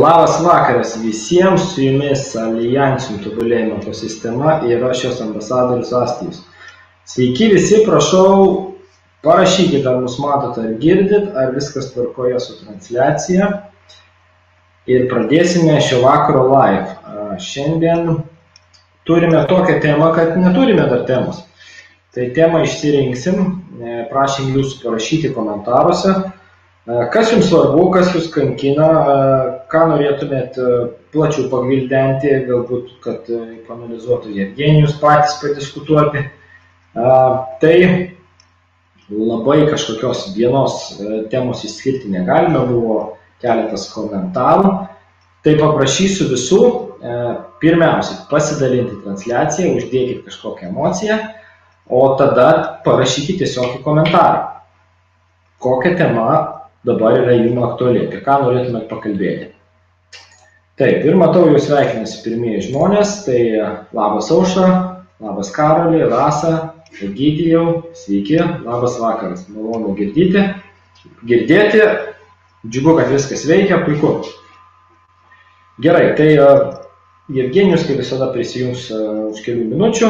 Labas vakaras visiems, su jumis Alijansinių tobulėjimo ekosistema ir aš jos ambasadorius Astijus. Sveiki visi, prašau, parašykite, ar mus matote, ar girdit, ar viskas tvarkoje su transliacija. Ir pradėsime šio vakaro live. Šiandien turime tokią temą, kad neturime dar temos. Tai temą išsirinksim, prašym jūsų parašyti komentaruose. Kas jums svarbu, kas jūs kankina, ką norėtumėt plačiau pagvildenti, galbūt, kad panalizuotų Jevgenijus patys padiskutuoti. Tai labai kažkokios vienos temos išskirti negalime, buvo keletas komentarų. Tai paprašysiu visų, pirmiausia, pasidalinti transliaciją, uždėkit kažkokią emociją, o tada parašykite tiesiog į komentarą, kokia tema dabar yra jums aktuali, apie ką norėtumėt pakalbėti. Taip, ir matau, jūs sveikinasi pirmieji žmonės, tai labas Aušra, labas Karoli, Rasa, Egidijau, sveiki, labas vakaras, malonu girdėti, džiugu, kad viskas veikia, puiku. Gerai, tai Jevgenijus, kaip visada, prisijungs už kelių minučių.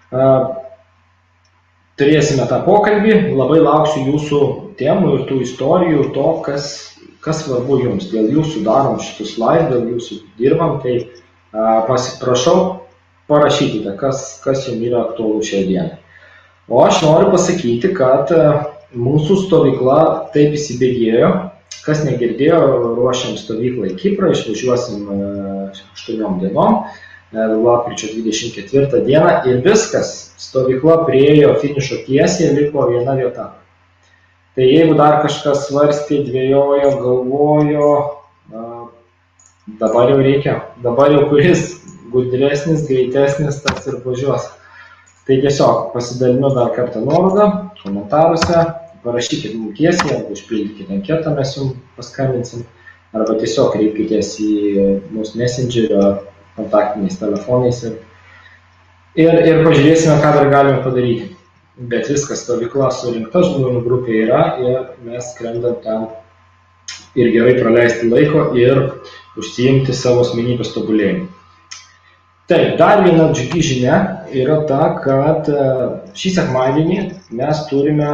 Turėsime tą pokalbį, labai lauksiu jūsų temų ir tų istorijų, to, kas svarbu jums. Dėl jūsų darom šitus live, dėl jūsų dirbam, tai pasiprašau, parašykite, kas jums yra aktualu šią dieną. O aš noriu pasakyti, kad mūsų stovykla taip įsibėgėjo, kas negirdėjo, ruošiam stovyklą į Kiprą, išvažiuosim 8 dienom. Lapkričio 24 dieną ir viskas, stovykla priėjo finišo tiesiai, liko viena vieta. Tai jeigu dar kažkas svarstė, dvėjojo, galvojo, dabar jau reikia, dabar jau kuris gudresnis, greitesnis, tas ir važiuos. Tai tiesiog pasidalinu dar kartą nuorodą komentaruose, parašykit mums tiesiai, arba užpildykite anketą, mes jums paskambinsim, arba tiesiog kreipkitės į mūsų messengerio kontaktiniais telefonais ir pažiūrėsime, ką dar galime padaryti. Bet viskas, stovykla surinkta, žmonių grupė yra ir mes skrendam ten ir gerai praleisti laiko ir užsiimti savo asmenybės tobulėjimu. Taip, dar viena džiugi žinia yra ta, kad šį sekmadienį mes turime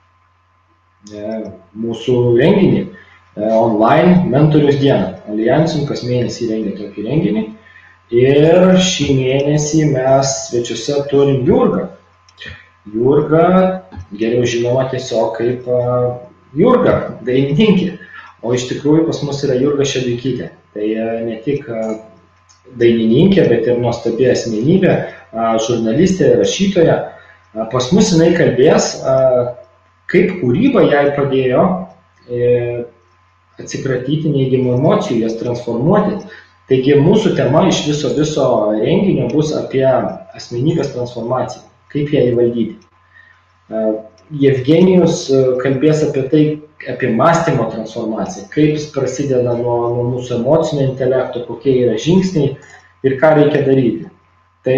mūsų renginį online mentorius dieną. Alijansin kas mėnesį rengia tokį renginį. Ir šį mėnesį mes svečiuose turim Jurgą. Jurga, geriau žinoma tiesiog kaip Jurga, dainininkė. O iš tikrųjų pas mus yra Jurga Šeduikytė. Tai ne tik dainininkė, bet ir nuostabi asmenybė, žurnalistė, rašytoja. Pas mus jinai kalbės, kaip kūryba jai padėjo atsikratyti neigiamų emocijų, jas transformuoti. Taigi mūsų tema iš viso renginio bus apie asmenybės transformaciją, kaip ją įvaldyti. Jevgenijus kalbės apie tai, apie mąstymo transformaciją, kaip jis prasideda nuo mūsų emocinio intelekto, kokie yra žingsniai ir ką reikia daryti. Tai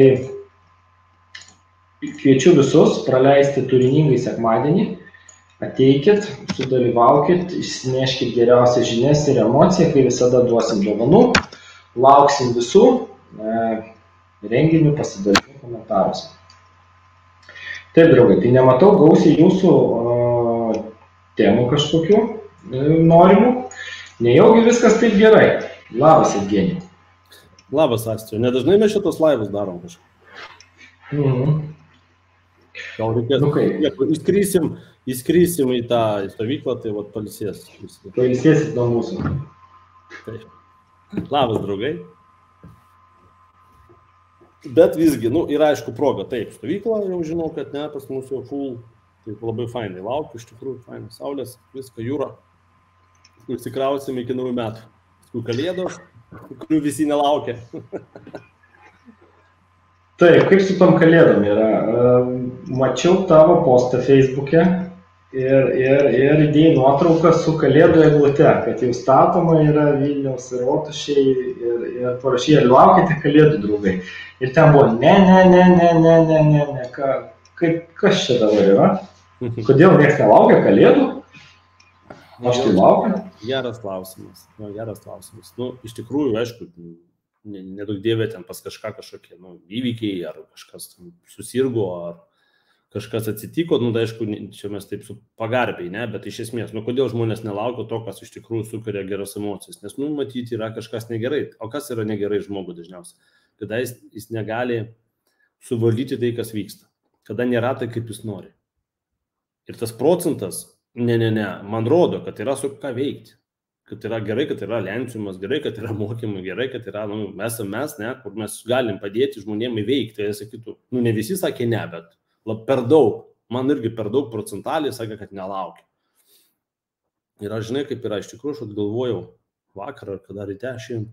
kviečiu visus praleisti turiningai sekmadienį, ateikit, sudalyvaukit, išsineškit geriausias žinias ir emociją, kai visada duosim dovanų. Lauksim visų renginių, pasidalinių komentaruose. Taip, draugai, tai nematau gausiai jūsų temų kažkokių norimų. Nejaugi viskas taip gerai. Labas, Evgenijau. Labas, Astijau. Nedažnai mes šitos laivus darom kažką. Gal reikės, įskrysim į tą stovyklą, tai vat pailsės. Pailsėsit nuo mūsų. Taip. Labas, draugai. Bet visgi, yra aišku proga, taip, stovykla, jau žinau, kad ne, pas mūsų jau full, taip labai fainai laukiu, iš tikrųjų, fainai, saulės, viską, jūra. Užsikrausim iki naujų metų. Kalėdos, kurių visi nelaukia. Taip, kaip su tom kalėdom yra? Mačiau tavo postą Facebook'e ir įdėjai nuotrauką su kalėdų eglute, kad jau statoma yra Vilniaus rotušėj ir parašė, ar laukite kalėdų, draugai. Ir ten buvo, ne, kas čia dabar yra? Kodėl niekas nelaukia kalėdų? Aš tai laukiu. Geras klausimas. Nu, iš tikrųjų, aišku, nedaug dievė ten pas kažkokie įvykiai, ar kažkas susirgo, ar kažkas atsitiko, tai aišku, čia mes taip su pagarbiai, ne, bet iš esmės, kodėl žmonės nelaukia to, kas iš tikrųjų sukuria geras emocijas, nes, matyti, yra kažkas negerai. O kas yra negerai žmogui dažniausiai? Kada jis negali suvaldyti tai, kas vyksta. Kada nėra tai, kaip jis nori. Ir tas procentas, man rodo, kad yra su ką veikti. Kad yra gerai, kad yra lenciumas, gerai, kad yra mokymai, gerai, kad yra, mes, ne, kur mes galim padėti žmonėm įveikti. Tai sakytų, ne visi sakė ne, bet per daug, man irgi per daug procentaliai sakė, kad nelaukia. Ir aš žinai, kaip yra, iš tikrųjų, aš galvojau vakar ar kada ryte šiandien.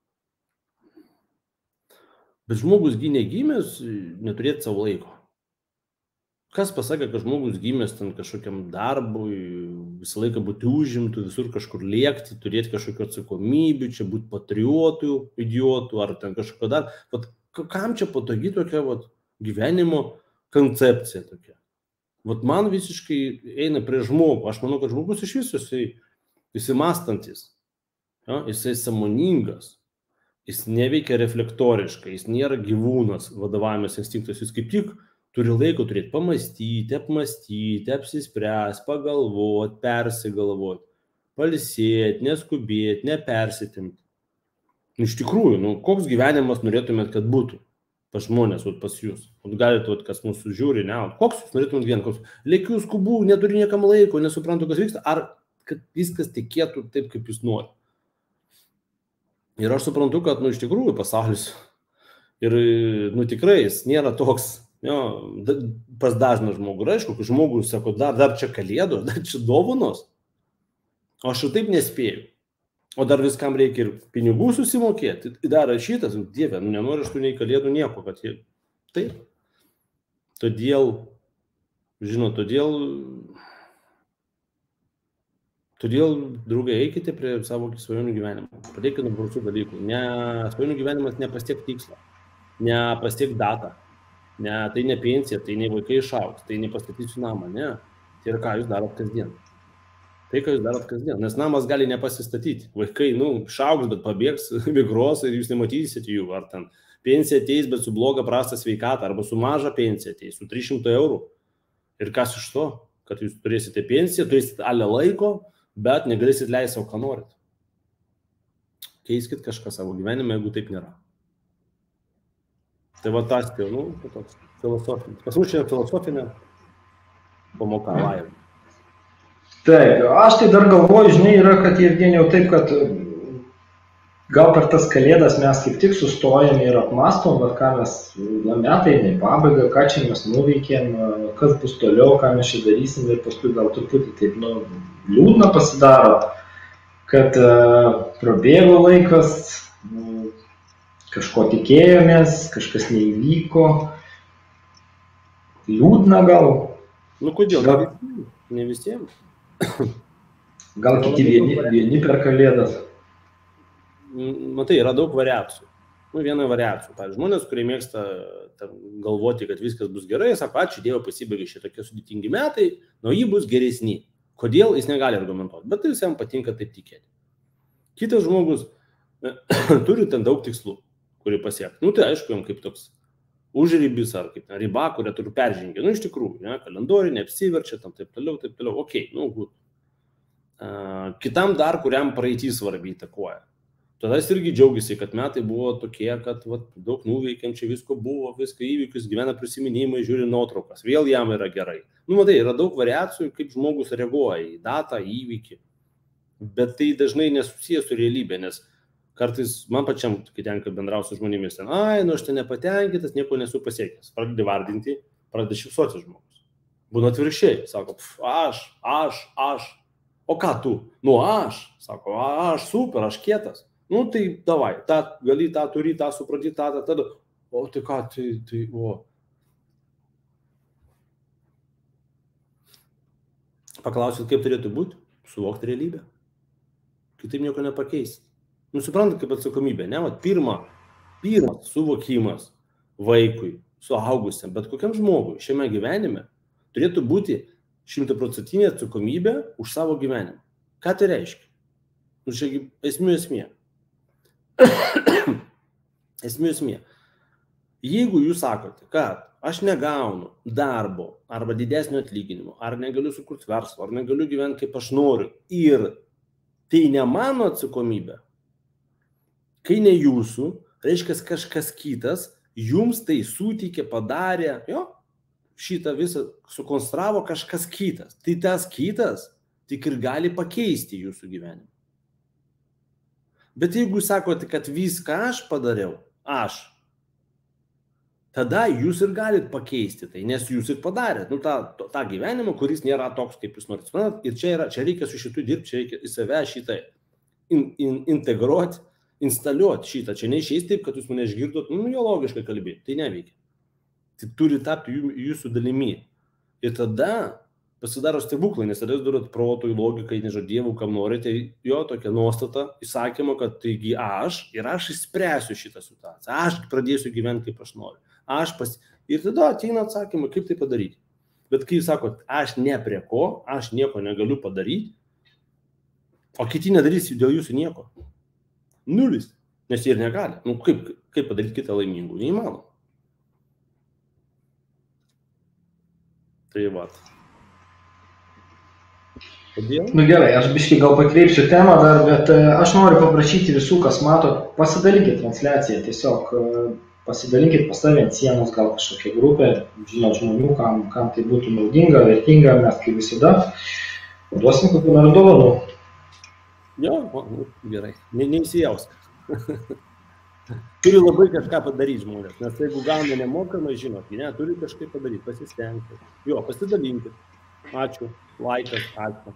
Bet žmogus negimęs neturėti savo laiko. Kas pasakė, kad žmogus gimęs ten kažkokiam darbui, visą laiką būti užimtų, visur kažkur lėkti, turėti kažkokių atsakomybių, čia būti patriotų, idiotų ar ten kažkokio dar. Vat, kam čia patogi tokia gyvenimo koncepcija tokia? Vat man visiškai eina prie žmogų. Aš manau, kad žmogus iš viso jisai mąstantis, ja? Jisai sąmoningas, jis neveikia reflektoriškai, jis nėra gyvūnas vadovavimas instinktas, jis kaip tik turi laiko turėti pamastyti, apmastyti, apsispręs, pagalvoti, persigalvoti, pailsėti, neskubėti, nepersitimti. Iš tikrųjų, koks gyvenimas norėtumėt, kad būtų pas žmonės, pas jūs? Galite, kas mūsų žiūri, ne? Koks jūs norėtumėt gyventi? Lėkiu, skubu, neturi niekam laiko, nesuprantu, kas vyksta, ar kad viskas tikėtų taip, kaip jūs nori? Ir aš suprantu, kad, iš tikrųjų, pasaulis ir, tikrai jis nėra toks, pas dažną žmogų. Ir aišku, kai žmogus sako, dar čia kalėdos, dar čia dovanos, o aš ir taip nespėjau. O dar viskam reikia ir pinigų susimokėti. Dar šitas, dieve, nenori aš tų nei kalėdų nieko, kad jie... Taip. Todėl, draugai, eikite prie savo svajonių gyvenimo. Pradėkite nuo paprastų dalykų. Svajonių gyvenimas nepasiek tikslą, nepasiek datą. Ne, tai ne pensija, tai ne vaikai išaugs, tai nepastatysiu namą, ne. Tai yra, ką jūs darot kasdien. Nes namas gali nepasistatyti. Vaikai, išaugs, bet pabėgs, migruos ir jūs nematysite jų. Ar ten pensija ateis, bet su bloga prasta sveikata, arba su maža pensija ateis, su 300 eurų. Ir kas iš to? Kad jūs turėsite pensiją, turėsite ale laiko, bet negalėsite leisti savo, ką norit. Keiskit kažką savo gyvenime, jeigu taip nėra. Tai tas, toks filosofinis. Pas mus čia filosofinė pamoka laimė. Taip, aš tai dar galvoju, yra, kad Jevgenijau taip, kad gal per tas kalėdas mes kaip tik sustojame ir apmastom, ką mes metai į pabaigą, ką čia mes nuveikėm, kas bus toliau, ką mes čia darysim ir paskui gal truputį taip, liūdna pasidaro, kad prabėgo laikas, kažko tikėjomės, kažkas neįvyko, liūdna gal. Kodėl? Ne visiems. Gal kiti vieni per kalėdas. Matai, yra daug variacijų. Viena variacijų. Pavyzdžiui, žmonės, kurie mėgsta galvoti, kad viskas bus gerai, sako, ačiū Dievui, pasibaigė šie tokie sudėtingi metai, jie bus geresni. Kodėl, jis negali argumentuoti, bet tai jam patinka taip tikėti. Kitas žmogus turi ten daug tikslų, kurį pasiekti. Tai aišku, jam kaip toks užribis ar kaip riba, kurią turi peržengti. Iš tikrųjų, kalendoriai neapsiverčia, taip toliau. Ok, gut. Kitam dar, kuriam praeitys svarbiai įtakoja. Tada jis irgi džiaugiasi, kad metai buvo tokie, kad daug nuveikėm, čia visko buvo, viską įvykius, gyvena prisiminimai, žiūri nuotraukas. Vėl jam yra gerai. Matai, yra daug variacijų, kaip žmogus reaguoja į datą, į įvykį. Bet tai dažnai nesusijęs su realybė, nes kartais man pačiam, kai tenka bendrauti su žmonėmis, aš ten nepatenkintas, nieko nesu pasiekęs. Pradedi vardinti, pradedi šypsoti žmogus. Būna atvirkščiai, sako, aš. O ką tu? Aš. Sako, aš super, aš kietas. Tai davai, gali, turi, supranti, tada. O tai ką, o. Paklausit, kaip turėtų būti? Suvokti realybę. Kitaip nieko nepakeis. Suprantat, kaip atsakomybė, ne? Pirmas suvokimas vaikui, suaugusiam, bet kokiam žmogui šiame gyvenime turėtų būti 100% atsakomybė už savo gyvenimą. Ką tai reiškia? Nu, čia esmė. Esmė. Jeigu jūs sakote, kad aš negaunu darbo arba didesnio atlyginimo, ar negaliu sukurti verslo, ar negaliu gyventi kaip aš noriu, ir tai ne mano atsakomybė, kai ne jūsų, reiškia kažkas kitas, jums tai suteikė, padarė, šitą visą sukonstravo kažkas kitas. Tai tas kitas tik ir gali pakeisti jūsų gyvenimą. Bet jeigu sakote, kad viską aš padariau, tada jūs ir galit pakeisti tai, nes jūs ir padarėt tą gyvenimą, kuris nėra toks, kaip jūs norit. Ir čia reikia su šitu dirbti, čia reikia į save šitą integruoti, instaliuoti šitą. Čia neišeis taip, kad jūs mane išgirdot, jo logiškai kalbėti, tai neveikia. Tai turi tapti jūsų dalimi. Ir tada pasidaro stebuklai, nes tada jūs darot protui, logikai, nežinau, dievų, kam norite, jo tokia nuostata, įsakymo, kad taigi aš išspręsiu šitą situaciją, aš pradėsiu gyventi, kaip aš noriu. Ir tada ateina atsakymai, kaip tai padaryti. Bet kai jūs sakot, aš ne prie ko, aš nieko negaliu padaryti, o kiti nedarys dėl jūsų nieko. Nulis, nes jie ir negali. Kaip padaryti kitą laimingų? Neįmanoma. Tai vat. Kodėl? Gerai, aš biškai gal pakreipsiu temą dar, bet aš noriu paprašyti visų, kas mato, pasidalinkit transliaciją, tiesiog pasidalinkit pas save ant sienos, gal kažkokia grupė, žinot žmonių, kam tai būtų naudinga, vertinga, mes kaip visada duosim kokių nors dovanų. Jo, gerai, neįsijaus. Turi labai kažką padaryti žmonės, nes jeigu gauna nemokamai, žinot, turi kažkai padaryti, pasistengti. Jo, pasidalinkit. Ačiū, laikas, ačiū.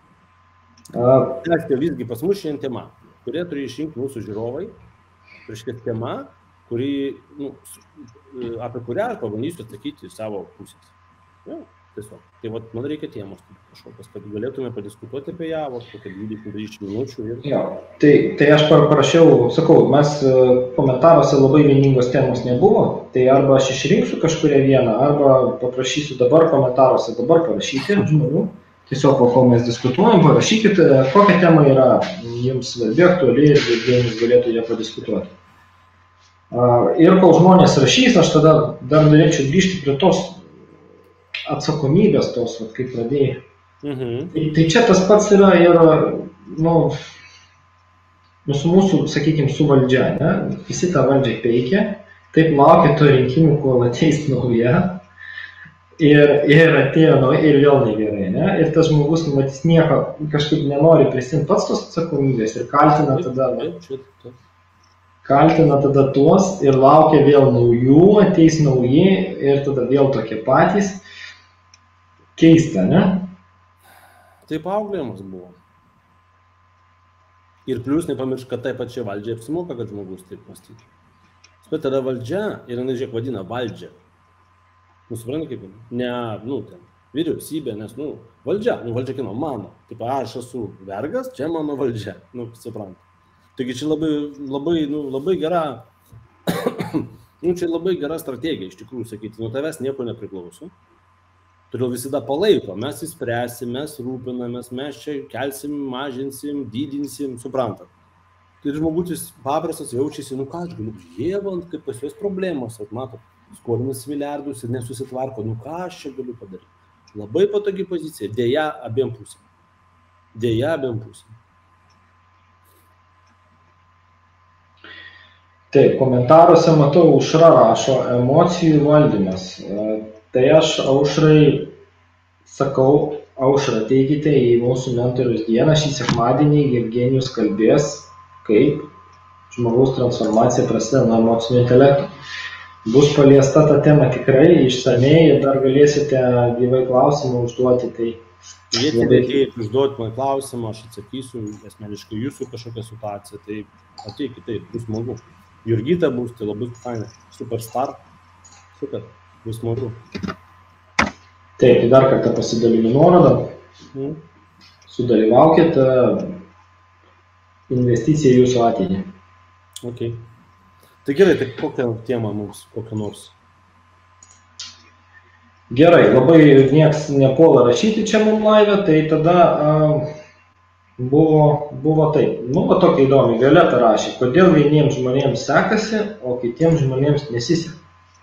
Visgi pas mus šiandien tema, kurie turi išrinkti mūsų žiūrovai, reiškia tema, apie kurią aš pabandysiu atsakyti savo pusės. Tiesiog. Tai man reikia temos kažkokios, kad galėtume padiskutuoti apie ją, kokią 20-30 minučių. Tai aš parašiau, sakau, mes komentaruose labai vieningos temos nebuvo, tai arba aš išrinksiu kažkuria vieną, arba paprašysiu dabar komentaruose parašyti žmonių. Tiesiog, kol mes diskutuojam, parašykit, kokia tema yra jums svarbi, aktuali ir vienas galėtų ją padiskutuoti. Ir kol žmonės rašys, aš tada dar norėčiau grįžti prie tos atsakomybės tos, kaip pradėjai. Tai čia tas pats yra ir, su mūsų, sakykime, su valdžia, ne? Visi tą valdžią peikia, taip laukia to rinkimų, kol ateis nauja, ir atėjo nauja, ir vėl negerai, ne? Ir tas žmogus, matys, nieko kažkaip nenori prisimti pats tos atsakomybės ir kaltina tada tuos ir laukia vėl naujų, ateis nauji ir tada vėl tokie patys. Keista, ne? Taip auklėjimas buvo. Ir plius nepamiršk, kad tai pačiai valdžiai apsimoka, kad žmogus taip mąstytų. Bet tada valdžia, ir jinai, žiūrėk, vadina valdžia. Supranti kaip, vyriausybė, nes, valdžia kino, mano. Taip, aš esu vergas, čia mano valdžia, supranti. Taigi čia labai gera, čia labai gera strategija, iš tikrųjų, sakyti, nuo tavęs nieko nepriklauso. Todėl visada palaiko, mes įspręsim, mes rūpinamės, mes čia kelsim, mažinsim, didinsim, suprantat. Tai žmogus paprastas jaučiasi, ką aš galiu, jėvant, kaip pas juos problemos, matot, skolinas milijardus ir nesusitvarko, ką aš čia galiu padaryti. Labai patogi pozicija, dėja abiem pusėm. Taip, komentaruose matau, Aušra rašo, emocijų valdymas. Tai aš Aušrai sakau, Aušra, teikite į mūsų mentorius dieną šį sekmadienį, Jevgenijus kalbės, kaip žmogaus transformacija prasideda nuo emocinio intelekto. Bus paliesta ta tema tikrai išsamiai ir dar galėsite gyvai klausimą užduoti. Tai jei tikrai užduoti man klausimą, aš atsakysiu asmeniškai jūsų kažkokią situaciją, tai ateikite, tai bus smagu. Jurgita bus, tai labai fainai, superstar, super. Bus smagu. Taip, dar kartą pasidalinu nuorodą. Sudalyvaukit, investicija į jūsų ateitį. Ok. Tai gerai, tai kokią temą mums, kokią nors? Gerai, labai nieks nepuola rašyti čia mums live, tai tada Buvo taip. Va tokia įdomi. Violeta rašė, kodėl vieniems žmonėms sekasi, o kitiems žmonėms nesiseka.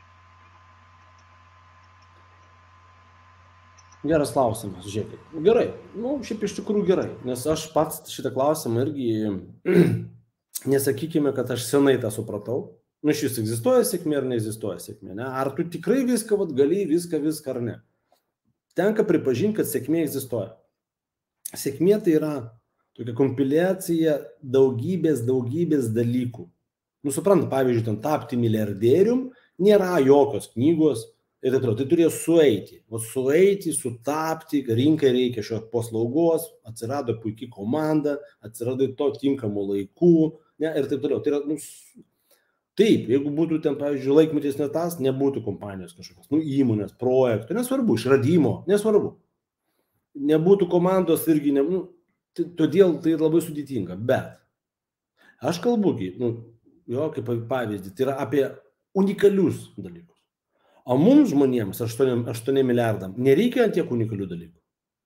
Geras klausimas, žiūrėkit. Gerai, šiaip iš tikrųjų gerai, nes aš pats šitą klausimą irgi, nesakykime, kad aš senai tą supratau. Šis egzistuoja sėkmė ar neegzistuoja sėkmė, ne? Ar tu tikrai viską gali, viską ar ne? Tenka pripažinti, kad sėkmė egzistuoja. Sėkmė tai yra tokia kompiliacija daugybės dalykų. Suprant, pavyzdžiui, ten tapti milijardierium nėra jokios knygos ir taip toliau. Tai turėjo sueiti, sutapti, rinkai reikia šios paslaugos, atsirado puikiai komanda, atsirado to tinkamų laikų, ne, ir taip toliau. Tai yra, taip, jeigu būtų ten, pavyzdžiui, laikmetis ne tas, nebūtų kompanijos kažkokios, įmonės, projektų, nesvarbu, išradimo, nesvarbu. Nebūtų komandos irgi, todėl tai labai sudėtinga, bet aš kalbu, kaip pavyzdį, tai yra apie unikalius dalykus. O mums žmonėms, 8 milijardam, nereikia ant tiek unikalių dalykų.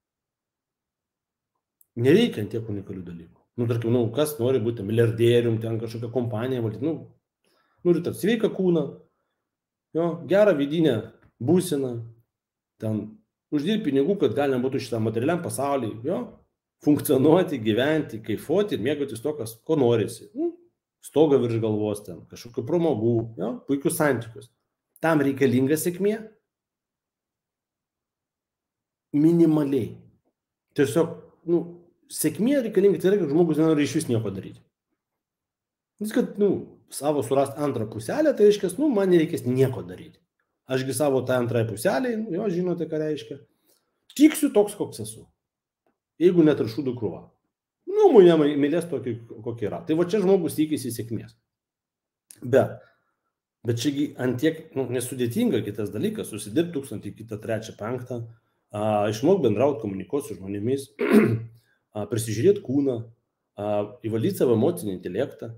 Nereikia ant tiek unikalių dalykų. Tarkim, kas nori būti milijardierium, ten kažkokią kompaniją valdyti, nori tarp sveiką kūną, gerą vidinę būseną, ten uždirbti pinigų, kad galima būtų šitą materialiam pasaulyje, funkcionuoti, gyventi, kaifuoti ir mėgautis to, ko norisi. Stogą virš galvos ten, kažkokių pramogų, puikius santykius. Tam reikalinga sėkmė minimaliai. Tiesiog, sėkmė reikalinga, tai yra, kad žmogus nenori iš vis nieko daryti. Jis, kad, savo surast antrą puselę, tai reiškia, man nereikės nieko daryti. Ašgi savo tą antrąją puselę, žinote, ką reiškia. Tiksiu toks, koks esu. Jeigu net ir šūdų krūva. Mane mylės tokį, kokį yra. Tai va čia žmogus tikisi sėkmės. Bet čiagi antiek nesudėtinga kitas dalykas, susidirbti 1000, kitą 3, 5, išmok bendrauti, komunikuoti su žmonėmis, prisižiūrėti kūną, įvaldyti savo emocinį intelektą,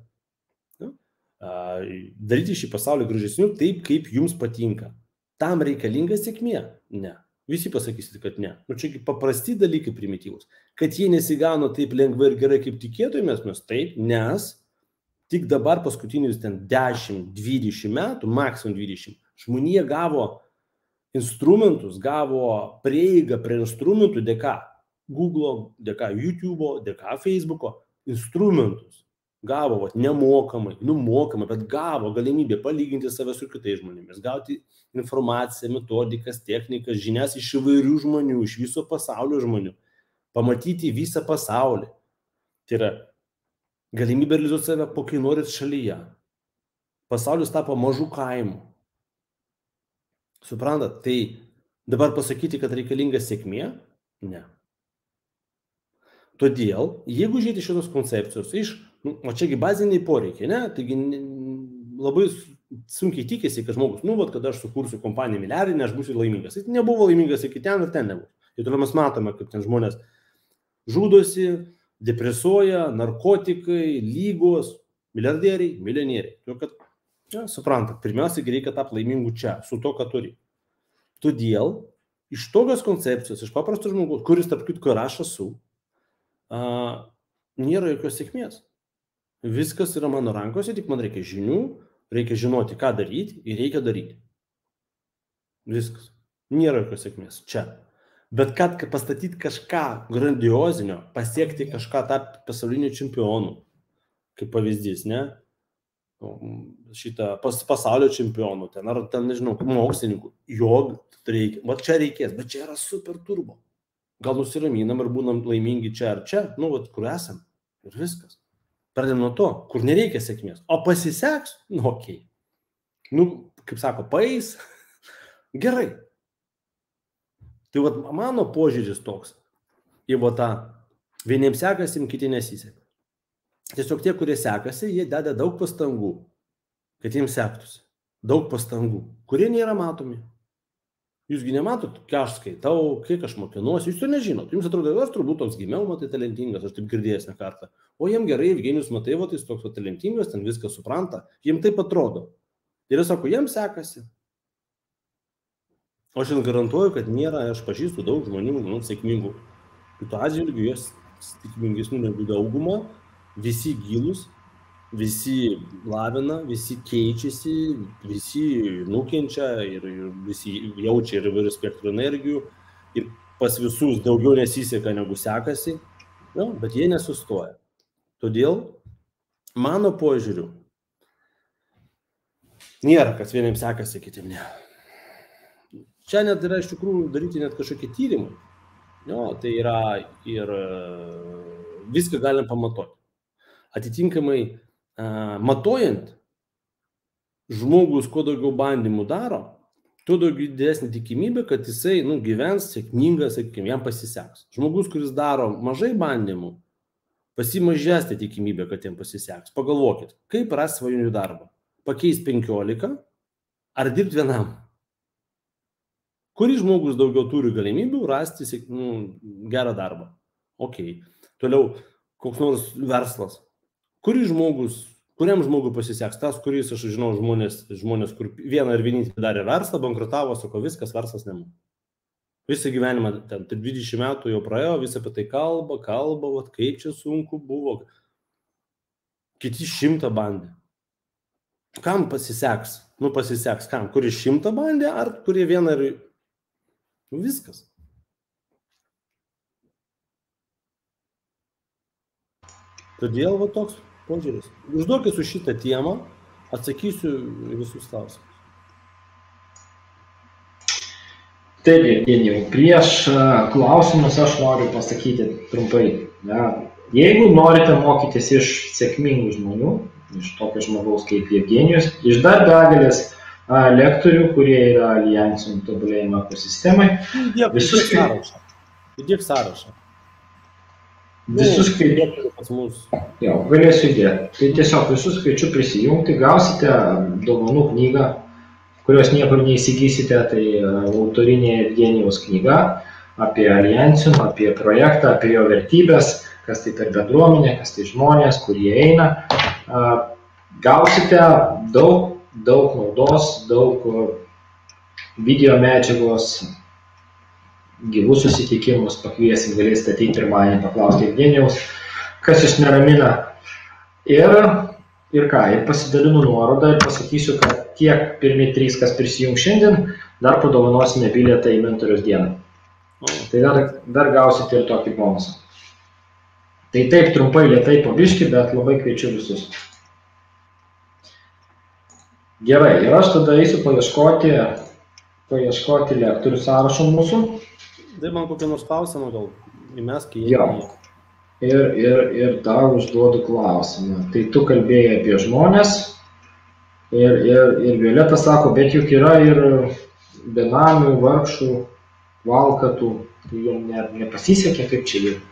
daryti šį pasaulį gražesniu taip, kaip jums patinka. Tam reikalinga sėkmė? Ne. Visi pasakysite, kad ne. Čiagi paprasti dalykai primityvūs. Kad jie nesigauna taip lengvai ir gerai, kaip tikėtumės mes taip, nes tik dabar paskutinius 10-20 metų, maksimum 20, žmonija gavo instrumentus, gavo prieigą prie instrumentų dėka Google, dėka YouTube, dėka Facebooko, instrumentus. Gavo nemokamai, mokamai, bet gavo galimybę palyginti save su kitais žmonėmis, gauti informaciją, metodikas, technikas, žinias iš įvairių žmonių, iš viso pasaulio žmonių, pamatyti visą pasaulį. Tai yra galimybė realizuoti save, kokiai norit šalyje. Pasaulis tapo mažų kaimų. Suprantat, tai dabar pasakyti, kad reikalinga sėkmė? Ne. Todėl, jeigu žiūrėti šitos koncepcijos iš, o čiagi baziniai poreikiai, ne, taigi labai sunkiai tikėsi, kad žmogus, kada aš sukursiu kompaniją milijardinę, aš būsiu laimingas. Jis nebuvo laimingas iki ten ir ten nebuvo. Ir todėl mes matome, kaip ten žmonės žudosi, depresuoja, narkotikai, lygos, milijardieriai, milijonieriai. Suprantat, pirmiausia, reikia tapti laimingu čia, su to, ką turi. Todėl, iš tokios koncepcijos, iš paprasto žmogus, kuris, tarp kitko, ir aš esu, nėra jokios sėkmės. Viskas yra mano rankose, tik man reikia žinių, reikia žinoti, ką daryti ir reikia daryti. Viskas. Nėra jokios sėkmės. Čia. Bet kad pastatyti kažką grandiozinio, pasiekti kažką, tapti pasauliniu čempionu, kaip pavyzdys, ne? Šitą pasaulio čempionų, ten, ar ten, nežinau, mokslininkų, reikia. Va čia reikės, bet čia yra super turbo. Gal nusiraminam ir būnam laimingi čia ar čia, kur esam. Ir viskas. Pradėm nuo to, kur nereikia sėkmės. O pasiseks, okei. Kaip sako, paeis. Gerai. Tai mano požiūris toks. Į tą vieniems sekasi, kiti nesiseka. Tiesiog tie, kurie sekasi, jie deda daug pastangų, kad jiems sektųsi. Daug pastangų, kurie nėra matomi. Jūsgi nematot, ką aš skaitau, kiek aš mokinuosi, jūs to nežinot. Jums atrodo, aš turbūt toks gimiau, matai, talentingas, aš taip girdėjęs ne kartą. O jiem gerai, Evgenijus, matai, jis toks talentingas, ten viską supranta, jiem taip atrodo. Ir jis sako, jiem sekasi. O aš jums garantuoju, kad nėra, aš pažįstu daug žmonių, sėkmingų. Kitu atžvilgiu, stikimingesnių negu dauguma, visi gilus, visi lavina, visi keičiasi, visi nukenčia ir visi jaučia ir įvairių spektrų energijų ir pas visus daugiau nesiseka negu sekasi, nu, bet jie nesustoja. Todėl, mano požiūriu, nėra, kas vieniems sekasi, kitiems ne. Čia net yra iš tikrųjų daryti net kažkokie tyrimai. Jo, tai yra ir viską galim pamatuoti. Atitinkamai, matuojant, žmogus kuo daugiau bandymų daro, tuo daugiau didesnė tikimybė, kad jisai gyvens sėkmingai, sakykime, jam pasiseks. Žmogus, kuris daro mažai bandymų, pasimažesnė tikimybė, kad jam pasiseks. Pagalvokit, kaip rasti svajonių darbą? Pakeis 15 ar dirbti vienam? Kuris žmogus daugiau turi galimybių rasti gerą darbą? Ok. Toliau, koks nors verslas. Kuriam žmogui pasiseks? Tas, kuris, aš žinau, žmonės, kur vieną ir vienintelį darė verslą, bankrutavo, sako, viskas, verslas nemoka. Visą gyvenimą, 20 metų jau praėjo, visą apie tai kalba, kaip čia sunku buvo. Kiti 100 bandė. Kam pasiseks? Pasiseks kam? Kuris 100 bandė, ar kurie vieną ir... Viskas. Todėl toks požiūris. Užduokit su šitą temą, atsakysiu visus klausimus. Taip, Evgenijau, prieš klausimus aš noriu pasakyti trumpai. Jeigu norite mokytis iš sėkmingų žmonių, iš tokio žmogaus kaip Evgenijus, iš dar begalės lektorių, kurie yra alijansų tobulėjimo ekosistemai. Įdėk sąrašą. Visus galėsiu įdėti. Tai tiesiog visus kviečiu prisijungti, gausite dovanų knygą, kurios niekur neįsigysite, tai autorinė Evgenijaus knyga apie alijansų, apie projektą, apie jo vertybės, kas tai per bendruomenė, kas tai žmonės, kurie eina. Gausite daug naudos, daug video medžiagos, gyvus susitikimus, pakviesim, galėsite ateiti pirmąjį, paklausti Evgenijaus, kas jūs neramina. Ir pasidalinu nuorodą ir pasakysiu, kad tiek pirmi 3, kas prisijungs šiandien, dar padovanosime bilietą į mentoriaus dieną. Tai dar gausite ir tokį bonusą. Tai taip trumpai, lėtai po biškį, bet labai kviečiu visus. Gerai, ir aš tada eisiu paieškoti lektorių sąrašo mūsų. Tai man kokią nors klausimą gal įmesk į jį. Ir tau užduodu klausimą. Tai tu kalbėjai apie žmonės ir Violeta sako, bet juk yra ir benamių, vargšų, valkatų, tai jom nepasisekė, kaip čia yra.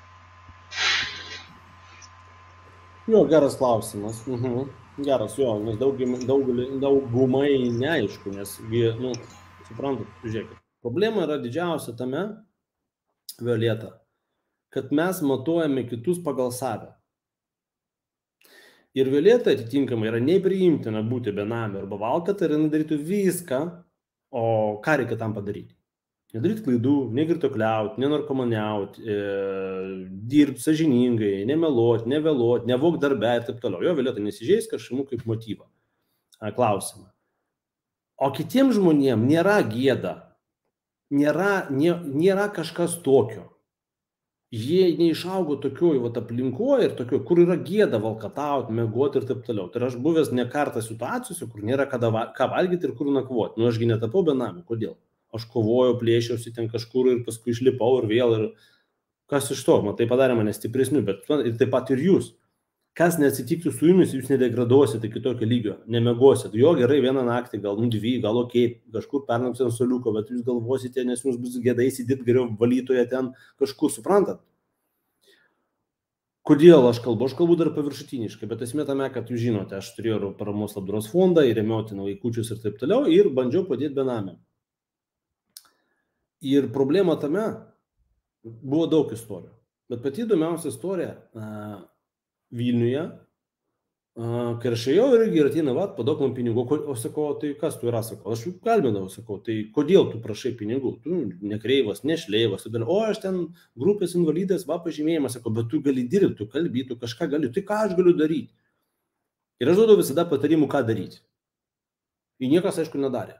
Jo, geras klausimas. Geras, jo, nes daugumai neaišku, nes, suprantat, žiūrėkit, problema yra didžiausia tame, Violeta, kad mes matuojame kitus pagal save. Ir Violeta atitinkamai yra nepriimtina būti benamiu arba valkata ir darytų viską, o ką reikia tam padaryti. Nedaryti klaidų, negirtuokliauti, nenarkomaniauti, dirbti sąžiningai, nemeluoti, nevėluoti, nevok darbe ir taip toliau. Jo, Violeta, nesižeis kažkaip kaip motyvą. Klausimą. O kitiems žmonėms nėra gėda, nėra kažkas tokio. Jie neišaugo tokioj aplinkoje ir tokioj, kur yra gėda valkatauti, mėgoti ir taip toliau. Tai aš buvęs ne kartą situacijose, kur nėra ką valgyti ir kur nakvoti. Ašgi netapau benamiu. Kodėl? Aš kovojau, plėšiausi ten kažkur ir paskui išlipau ir vėl. Ir kas iš to? Tai padarė mane stipresniu, bet ir taip pat ir jūs. Kas neatsitiktų su jumis, jūs nedegraduosite kitokio lygio, nemegosite. Jo, gerai, vieną naktį, gal 2, gal okei, kažkur pernaksit ant suoliuko, bet jūs galvosite, nes jums bus gėda įsidėti geriau valytoje ten kažkur, suprantat? Kodėl aš kalbu? Aš kalbu dar paviršutiniškai, bet esmė tame, kad jūs žinote, aš turėjau paramos labdaros fondą ir rėmiau ten vaikučius ir taip toliau ir bandžiau padėti benamiam. Ir problema tame, buvo daug istorijų, bet pati įdomiausia istorija Vilniuje Kai aš ėjau irgi ir ateina, paduok man pinigų, o sakau, tai kas tu yra, sakau, aš kalbinau, sakau, tai kodėl tu prašai pinigų, tu nekreivas, nešleivas, o aš ten grupės invalidas, pažymėjimas, sakau, bet tu gali dirbti, tu kalbį, tu kažką gali, tai ką aš galiu daryti? Ir aš duodu visada patarimų, ką daryti. Ir niekas, aišku, nedarė.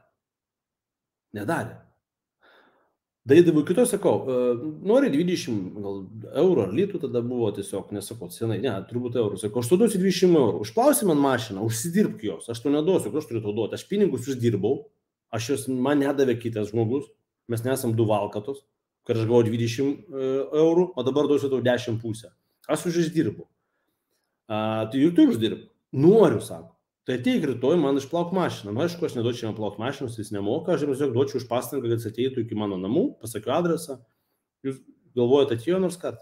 Darydavau kitos, sakau, nori 20 eurų ar litų, tada buvo tiesiog, nesakau, senai, ne, turbūt eurų, sakau, aš tau duosiu 20 eurų, užplausi man mašiną, užsidirbk jos, aš tau neduosiu, aš turiu tau duoti, aš pinigus uždirbau, man nedavė kitas žmogus, mes nesam du valkatos, kad aš gavau 20 eurų, o dabar duosiu tau 10,5, aš uždirbau. Tai ir tu uždirb, noriu, sako. Tai ateik rytoj, man išplauk mašiną. Aišku, aš neduočiau jam plauk mašinos, jis nemoka, aš tiesiog duočiau už pastangą, kad jis ateitų iki mano namų, pasakiau adresą. Jūs galvojate, atėjo nors kartą?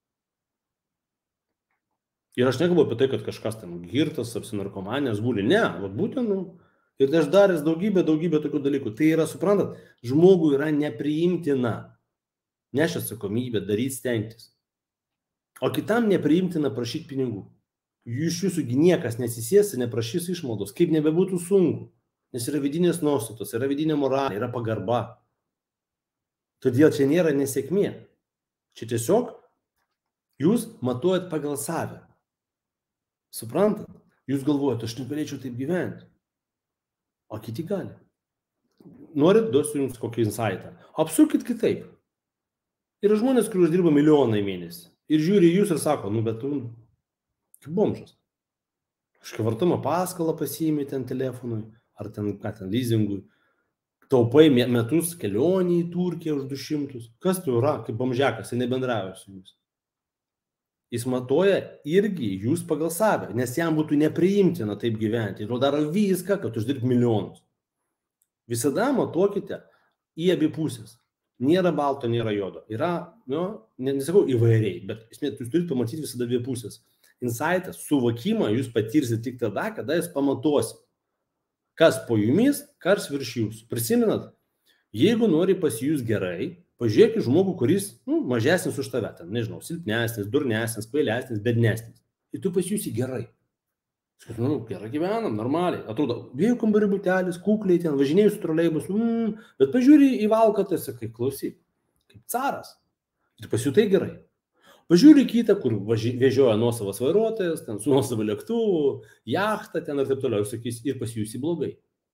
Ir aš nekalbu apie tai, kad kažkas ten girtas, apsinarkomanės guli. Ne, būtent, ir aš daręs daugybę tokių dalykų. Tai yra, suprantat, žmogui yra nepriimtina. Neš atsakomybę, daryti stengtis. O kitam nepriimtina prašyti pinigų. Iš jūsų niekas nesisės ir neprašys išmaldos, kaip nebebūtų sunku, nes yra vidinės nuostatos, yra vidinė moralė, yra pagarba. Todėl čia nėra nesėkmė. Čia tiesiog jūs matuojat pagal save. Suprantat? Jūs galvojate, aš negalėčiau taip gyventi. O kiti gali. Norit, duosiu jums kokį insightą. Apsukit kitaip. Yra žmonės, kurie uždirba milijoną į mėnesį. Ir žiūri jūs ir sako, bet tu kaip bomžas. Kažką vartumo paskolą pasiimi ten telefonui, ar ten leasingui. Taupai metus kelionį į Turkiją už 200. Kas tu yra, kaip bomžiakas, jis nebendrauja su jūs. Jis matuoja irgi jūs pagal save, nes jam būtų nepriimtina taip gyventi. Ir daro viską, kad uždirb milijonus. Visada matuokite į abi pusės. Nėra balto, nėra jodo. Yra, nesakau įvairiai, bet jūs turite pamatyti visada dvi pusės. Insightas, suvokimą jūs patirsit tik tada, kada jūs pamatuosit. Kas po jumis, kas virš jūsų. Prisimenat, jeigu nori pas jūs gerai, pažiūrėk į žmogų, kuris mažesnis už tave, ten, nežinau, silpnesnis, durnesnis, kvailesnis, bednesnis. Ir tu pas jūs į gerai. Sakai, gerai gyvenam, normaliai. Atrodo, 2 kambarių butelis, kukliai ten, važinėjus su troleibus, bet pažiūrė į valkatą ir sakai, klausyk, kaip caras. Ir pas jų tai gerai. Pažiūrė kitą, kur vežioja nuosavas vairuotojas, ten su nuosava lėktuvu, jachtą ten ir taip toliau, sakys, ir pas jūs į blogai.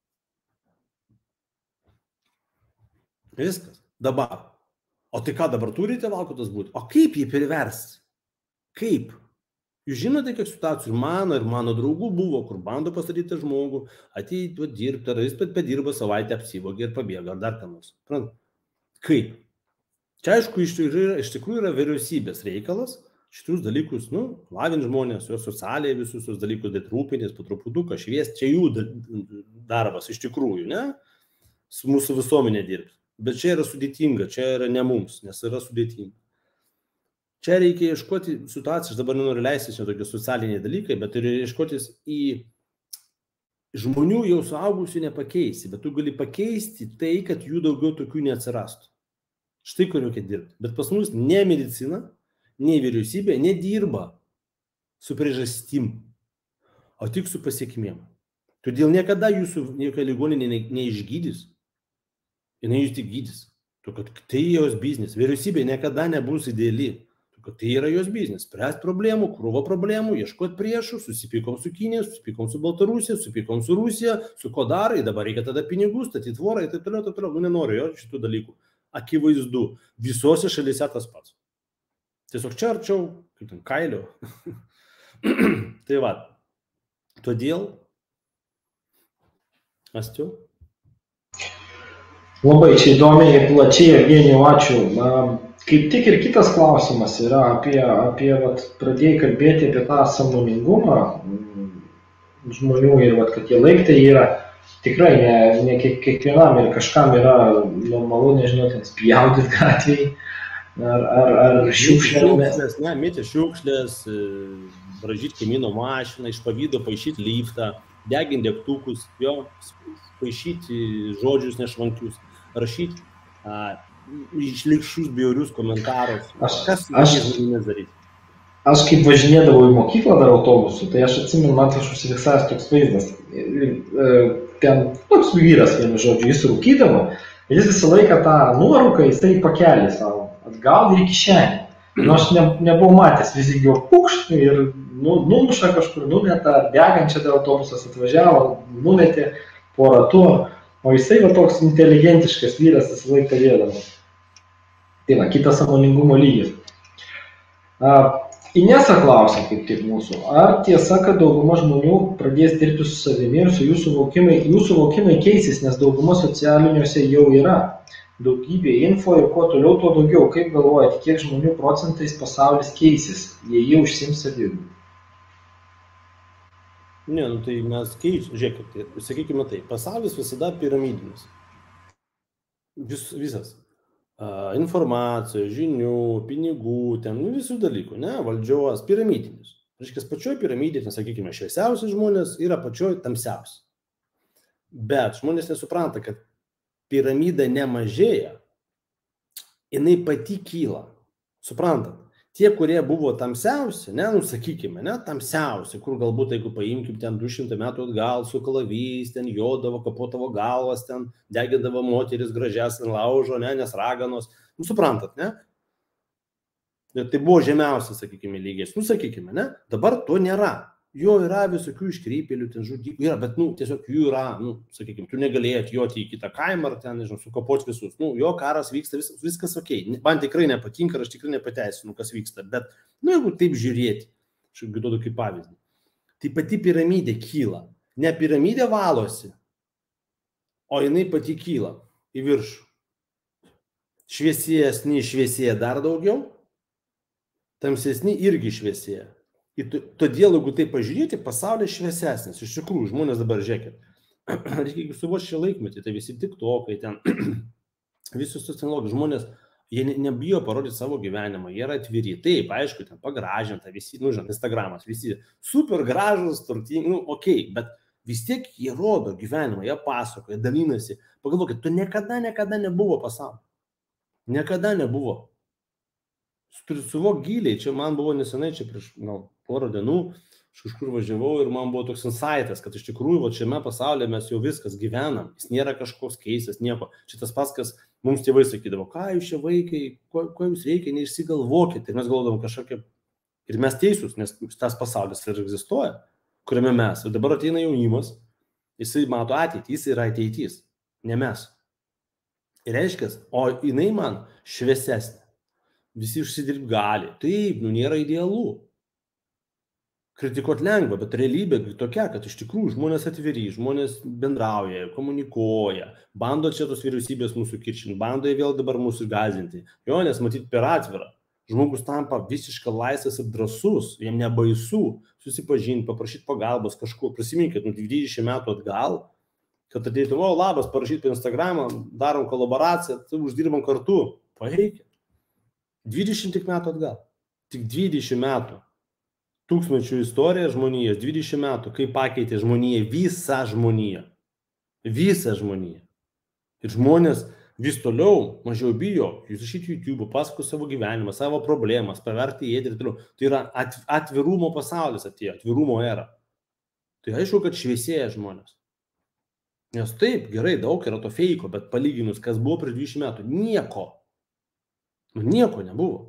Viskas. Dabar. O tai ką dabar turite valkatas būti? O kaip jį priversti? Kaip? Jūs žinote, kiek situacijų ir mano draugų buvo, kur bando pastatyti žmogų, ateiti dirbti, ar jis padirba savaitę apsivogė ir pabėga, ar dar ką nors. Kaip? Čia, aišku, iš tikrųjų yra vyriausybės reikalas, šitus dalykus, lavint žmonės, jos socialiai visus tos dalykus, dėt rūpinės, po truputuką šviesti, čia jų darbas iš tikrųjų, ne? Su mūsų visuomenė dirbti. Bet čia yra sudėtinga, čia yra ne mums, nes yra sudėtinga. Čia reikia ieškoti situaciją, aš dabar nenoriu leistis, ne tokie socialiniai dalykai, bet ir ieškotis į žmonių jau suaugusių nepakeisi, bet tu gali pakeisti tai, kad jų daugiau tokių neatsirastų. Štai kur reikia dirbti. Bet pas mus ne medicina, ne vyriausybė nedirba su priežastim, o tik su pasiekmėm. Todėl niekada jūsų jokia ligoninė neišgydys. Jinai jūs tik gydys. Kad tai jos biznis. Vyriausybė niekada nebus ideali. Kad tai yra jos biznis. Spręs problemų, krūvo problemų, ieškot priešų, susipykom su Kinija, susipykom su Baltarusija, susipykom su Rusija, su ko dar, ir dabar reikia tada pinigų, statyti tvorą ir taip toliau. Nenoriu jo šitų dalykų. Akivaizdu, visose šalyse tas pats. Tiesiog čia arčiau, kaip ten, kailio. Tai va, todėl, Astiu? Labai čia įdomiai ir plačiai, Evgenijau, ačiū. Kaip tik ir kitas klausimas yra apie pradėjai kalbėti apie tą sąmoningumą žmonių ir kad jie laiktai yra. Tikrai ne kiekvienam ir kažkam yra normalu, nežinau, ten spjaudyt gatvėj, ar šiukšlės. Ne, mėtė šiukšlės, bražyti kaimyno mašiną, iš pavydo paišyti liftą, deginti degtukus, paišyti žodžius nešvankius, rašyti išlikščius bjaurius komentarus. Kas žmonės daryti? aš kaip važinėdavau į mokyklą dar autobusu, tai aš atsimenu, man aš užsifiksavęs toks vaizdas. Ten toks vyras, vienu žodžiu, jis rūkydavo, jis visą laiką tą nuorūką jisai pakelį savo atgal ir į kišenę. Nu, aš nebuvau matęs, vis tik jo pukšt ir numuša kažkur, numeta, degančią dėl autobusas atvažiavo, numetė porą turų, o jisai va toks inteligentiškas vyras visą laiką padėdavo. Tai va, kitas sąmoningumo lygis. Inesa klausia kaip tik mūsų, ar tiesa, kad dauguma žmonių pradės dirbti su savimi ir su jūsų vokimai keisis, nes dauguma socialiniuose jau yra. Daugybė info ir kuo toliau, tuo daugiau. Kaip galvojate, kiek žmonių procentais pasaulis keisis, jei jie užsiims saviugdų? Ne, nu tai mes žiūrėkit, sakykime tai, pasaulis visada piramidinis. Visas. Informacijos, žinių, pinigų, ten visų dalykų, ne, valdžios, piramidinis. Reiškia, pačioj piramidė, sakykime, šviesiausi žmonės yra pačioj tamsiausi. Bet žmonės nesupranta, kad piramida nemažėja, jinai pati kyla. Suprantat? Tie, kurie buvo tamsiausi, ne, nu sakykime, ne, tamsiausi, kur galbūt, jeigu paimkim ten 200 metų atgal su kalavys, ten jodavo, kapotavo galvas, ten degindavo moteris gražias ant laužo, ne, nes raganos, nu suprantat, ne? Ir tai buvo žemiausias, sakykime, lygis, nu sakykime, ne, dabar to nėra. Jo yra visokių iškrypėlių, ten žudikų yra, bet, nu, tiesiog jų yra, nu, sakykime, tu negalėjai atjoti į kitą kaimą ar ten, nežinau, sukapot visus, nu, jo karas vyksta, viskas okei, man tikrai nepatinka ir aš tikrai nepateisinu, kas vyksta, bet, nu, jeigu taip žiūrėti, aš duodu kaip pavyzdį, tai pati piramidė kyla, ne piramidė valosi, o jinai pati kyla į viršų. Šviesėja dar daugiau, tamsesni irgi šviesėja. Todėl, jeigu tai pažiūrėti, pasaulis šviesesnis. Iš tikrųjų, žmonės dabar žiūrėkit. Reikia suvokti šį laikmetį, tai visi tiktokai ten, visus technologijos, žmonės, jie nebijo parodyti savo gyvenimą, jie yra atviri. Taip, aišku, ten pagražinta, visi, nu, žinot, Instagramas, visi super gražus, turtingi, nu, okei, bet vis tiek jie rodo gyvenimą, jie pasakoja, dalinasi. Pagalvokit, tu niekada nebuvo pasaulyje. Niekada nebuvo. Turiu suvok giliai, čia man buvo nesenai, čia prieš porą dienų, aš kažkur važiavau ir man buvo toks insightas, kad iš tikrųjų va, šiame pasaulyje mes jau viskas gyvenam, jis nėra kažkoks keistas, nieko. Šitas paskas mums tėvai sakydavo, ką jūs čia vaikai, ko jūs reikia, neišsigalvokit. Ir mes galvodavom kažkokią, ir mes teisūs, nes tas pasaulis ir egzistuoja, kuriame mes. Ir dabar ateina jaunimas, jisai mato ateitį, jis yra ateitis, ne mes. Ir reiškia, o jinai man šviesesnė. Visi užsidirbt gali. Taip, nu nėra idealų. Kritikuot lengva, bet realybė tokia, kad iš tikrųjų žmonės atviri, žmonės bendrauja, komunikuoja, bando čia tos vyriausybės mūsų kiršinti, bando vėl dabar mūsų gąsdinti. Jo, nes matyt per atvirą. Žmogus tampa visiškai laisvas ir drąsus, jam nebaisu susipažinti, paprašyti pagalbos kažko. Prisiminkit, 20 metų atgal, kad ateitų, o labas, parašyti per Instagramą, darom kolaboraciją, uždirbam kartu. Pareikia. 20 tik metų atgal. Tik 20 metų. Tūkstančių istorija žmonijos, 20 metų, kaip pakeitė žmoniją, visą žmoniją. Visą žmoniją. Ir žmonės vis toliau mažiau bijo, jūs išėti YouTube, pasako savo gyvenimą, savo problemas, paverti ėdį ir toliau. Tai yra atvirumo pasaulis atėjo, atvirumo era. Tai aišku, kad šviesėja žmonės. Nes taip, gerai, daug yra to feiko, bet palyginus, kas buvo prieš 20 metų, nieko. Nieko nebuvo.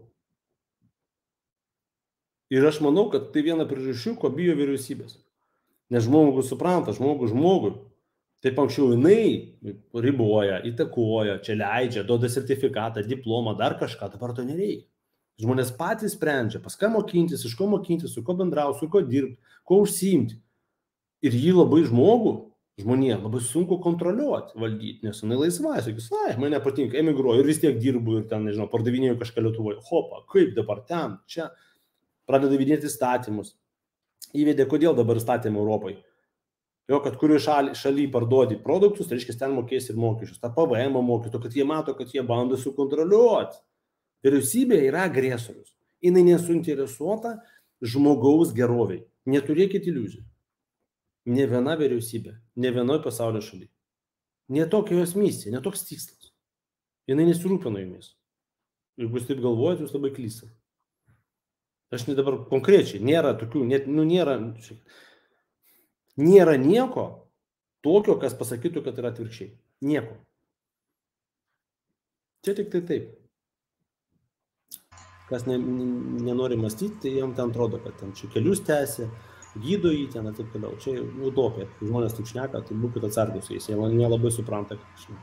Ir aš manau, kad tai viena priežasčių, ko bijo vyriausybės. Nes žmogus supranta, žmogui. Taip anksčiau jinai riboja, įtakoja, čia leidžia, duoda sertifikatą, diplomą, dar kažką, dabar to nereikia. Žmonės patys sprendžia, pas ką mokintis, iš ko mokintis, su ko bendrauti, su ko dirbti, ko užsiimti. Ir jį labai žmonėje labai sunku kontroliuoti, valdyti, nes jinai laisvai, sakys, man nepatinka, emigruoju ir vis tiek dirbu ir ten, nežinau, pardavinėjau kažką Lietuvoje. Hopa, kaip dabar ten, čia, pradeda įvedinėti įstatymus. Įvedė, kodėl dabar įstatymai Europai? Jo, kad kurioje šaly parduodi produktus, tai reiškia, ten mokės ir mokesčius, tą PVM mokesčius, kad jie mato, kad jie bando sukontroliuoti. Vyriausybė yra agresorius. Jinai nesuinteresuota žmogaus geroviai. Neturėkit iliuzijų. Ne viena vyriausybė, ne vienoj pasaulio šaly. Netokia jos misija, netoks tikslas. Jinai nesirūpina jumis. Jeigu jūs taip galvojate, jūs labai klystate. Aš dabar konkrečiai, nėra tokių, nėra nieko tokio, kas pasakytų, kad yra atvirkščiai. Nieko. Čia tik tai taip. Kas nenori mąstyti, tai jam ten atrodo, kad ten čia kelius tęsia, gydo jį ten ir taip toliau. Čia utopija. Kai žmonės taip šneka, tai būkite atsargus jais. Jie nelabai supranta, kad šneka.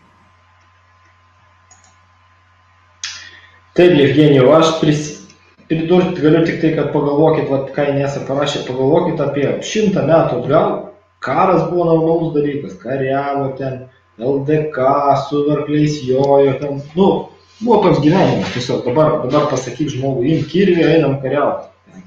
Taip, Evgenijau, aš pridurti galiu tik tai, kad pagalvokit, ką Inesa parašė, pagalvokit apie 100 metų atgal, karas buvo normalus dalykas, kariavo ten, LDK, su varkliais jojo, ten, buvo toks gyvenimas, tiesiog dabar pasakyk žmogui, imk kirvį, einam kariauti.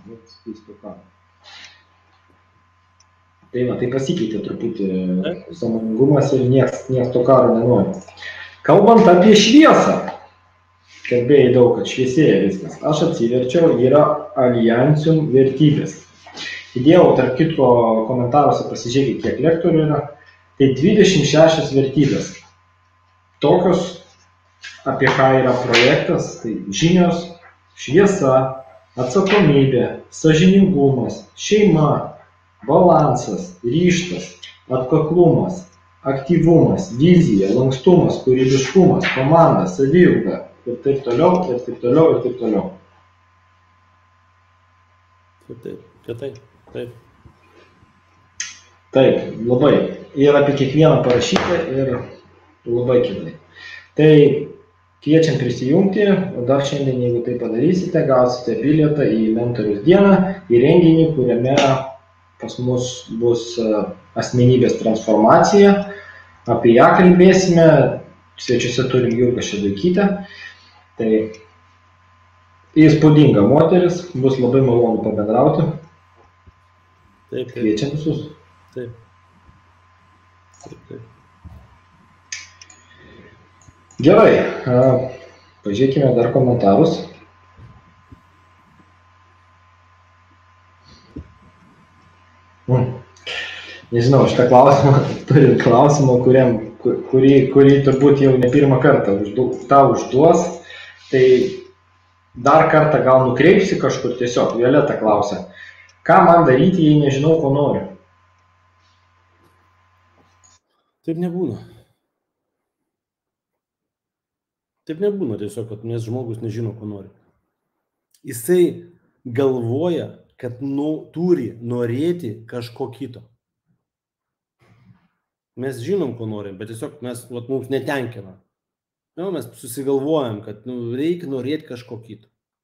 Tai pasikeitė truputį sąmoningumas ir nieks to karo nenori. Kalbant apie šviesą, kalbėjai daug, kad šviesėja viskas. Aš atsiverčiau, yra alijansium vertybės. Įdėjau, tarp kitko, komentaruose pasižiūrėkit, kiek lektorių yra. Tai 26 vertybės. Tokios, apie ką yra projektas, tai žinios, šviesa, atsakomybė, sąžiningumas, šeima, balansas, ryžtas, atkaklumas, aktyvumas, vizija, lankstumas, kūrybiškumas, komanda, saviugda. Ir taip toliau, ir taip toliau, ir taip toliau. Taip. Taip, labai. Ir apie kiekvieną parašytą ir labai kietai. Tai kviečiam prisijungti, o dar šiandien, jeigu tai padarysite, gausite bilietą į mentorius dieną, į renginį, kuriame pas mus bus asmenybės transformacija. Apie ją kalbėsime, svečiuose turim Jurgą Šeduikytę. Tai įspūdinga moteris, bus labai malonu pabendrauti. Taip. Kviečiam visus. Taip. Gerai, pažiūrėkime dar komentarus. Nežinau, šitą klausimą, turim klausimą, kurį turbūt jau ne pirmą kartą tau užduos. Tai dar kartą gal nukreipsi kažkur tiesiog. Violeta klausia, ką man daryti, jei nežinau, ko noriu? Taip nebūna. Taip nebūna tiesiog, kad nes žmogus nežino, ko nori. Jisai galvoja, kad turi norėti kažko kito. Mes žinom, ko norim, bet tiesiog mums netenkina. Mes susigalvojam, kad reikia norėti kažko kito.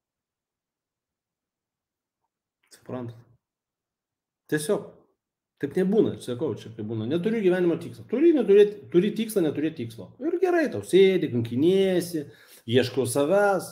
Suprantat? Tiesiog. Taip nebūna, sakau, čia kaip būna. Neturiu gyvenimo tikslo. Turi tikslą, neturi tikslo. Ir gerai, tau sėdi, kankinėsi, ieškau savęs.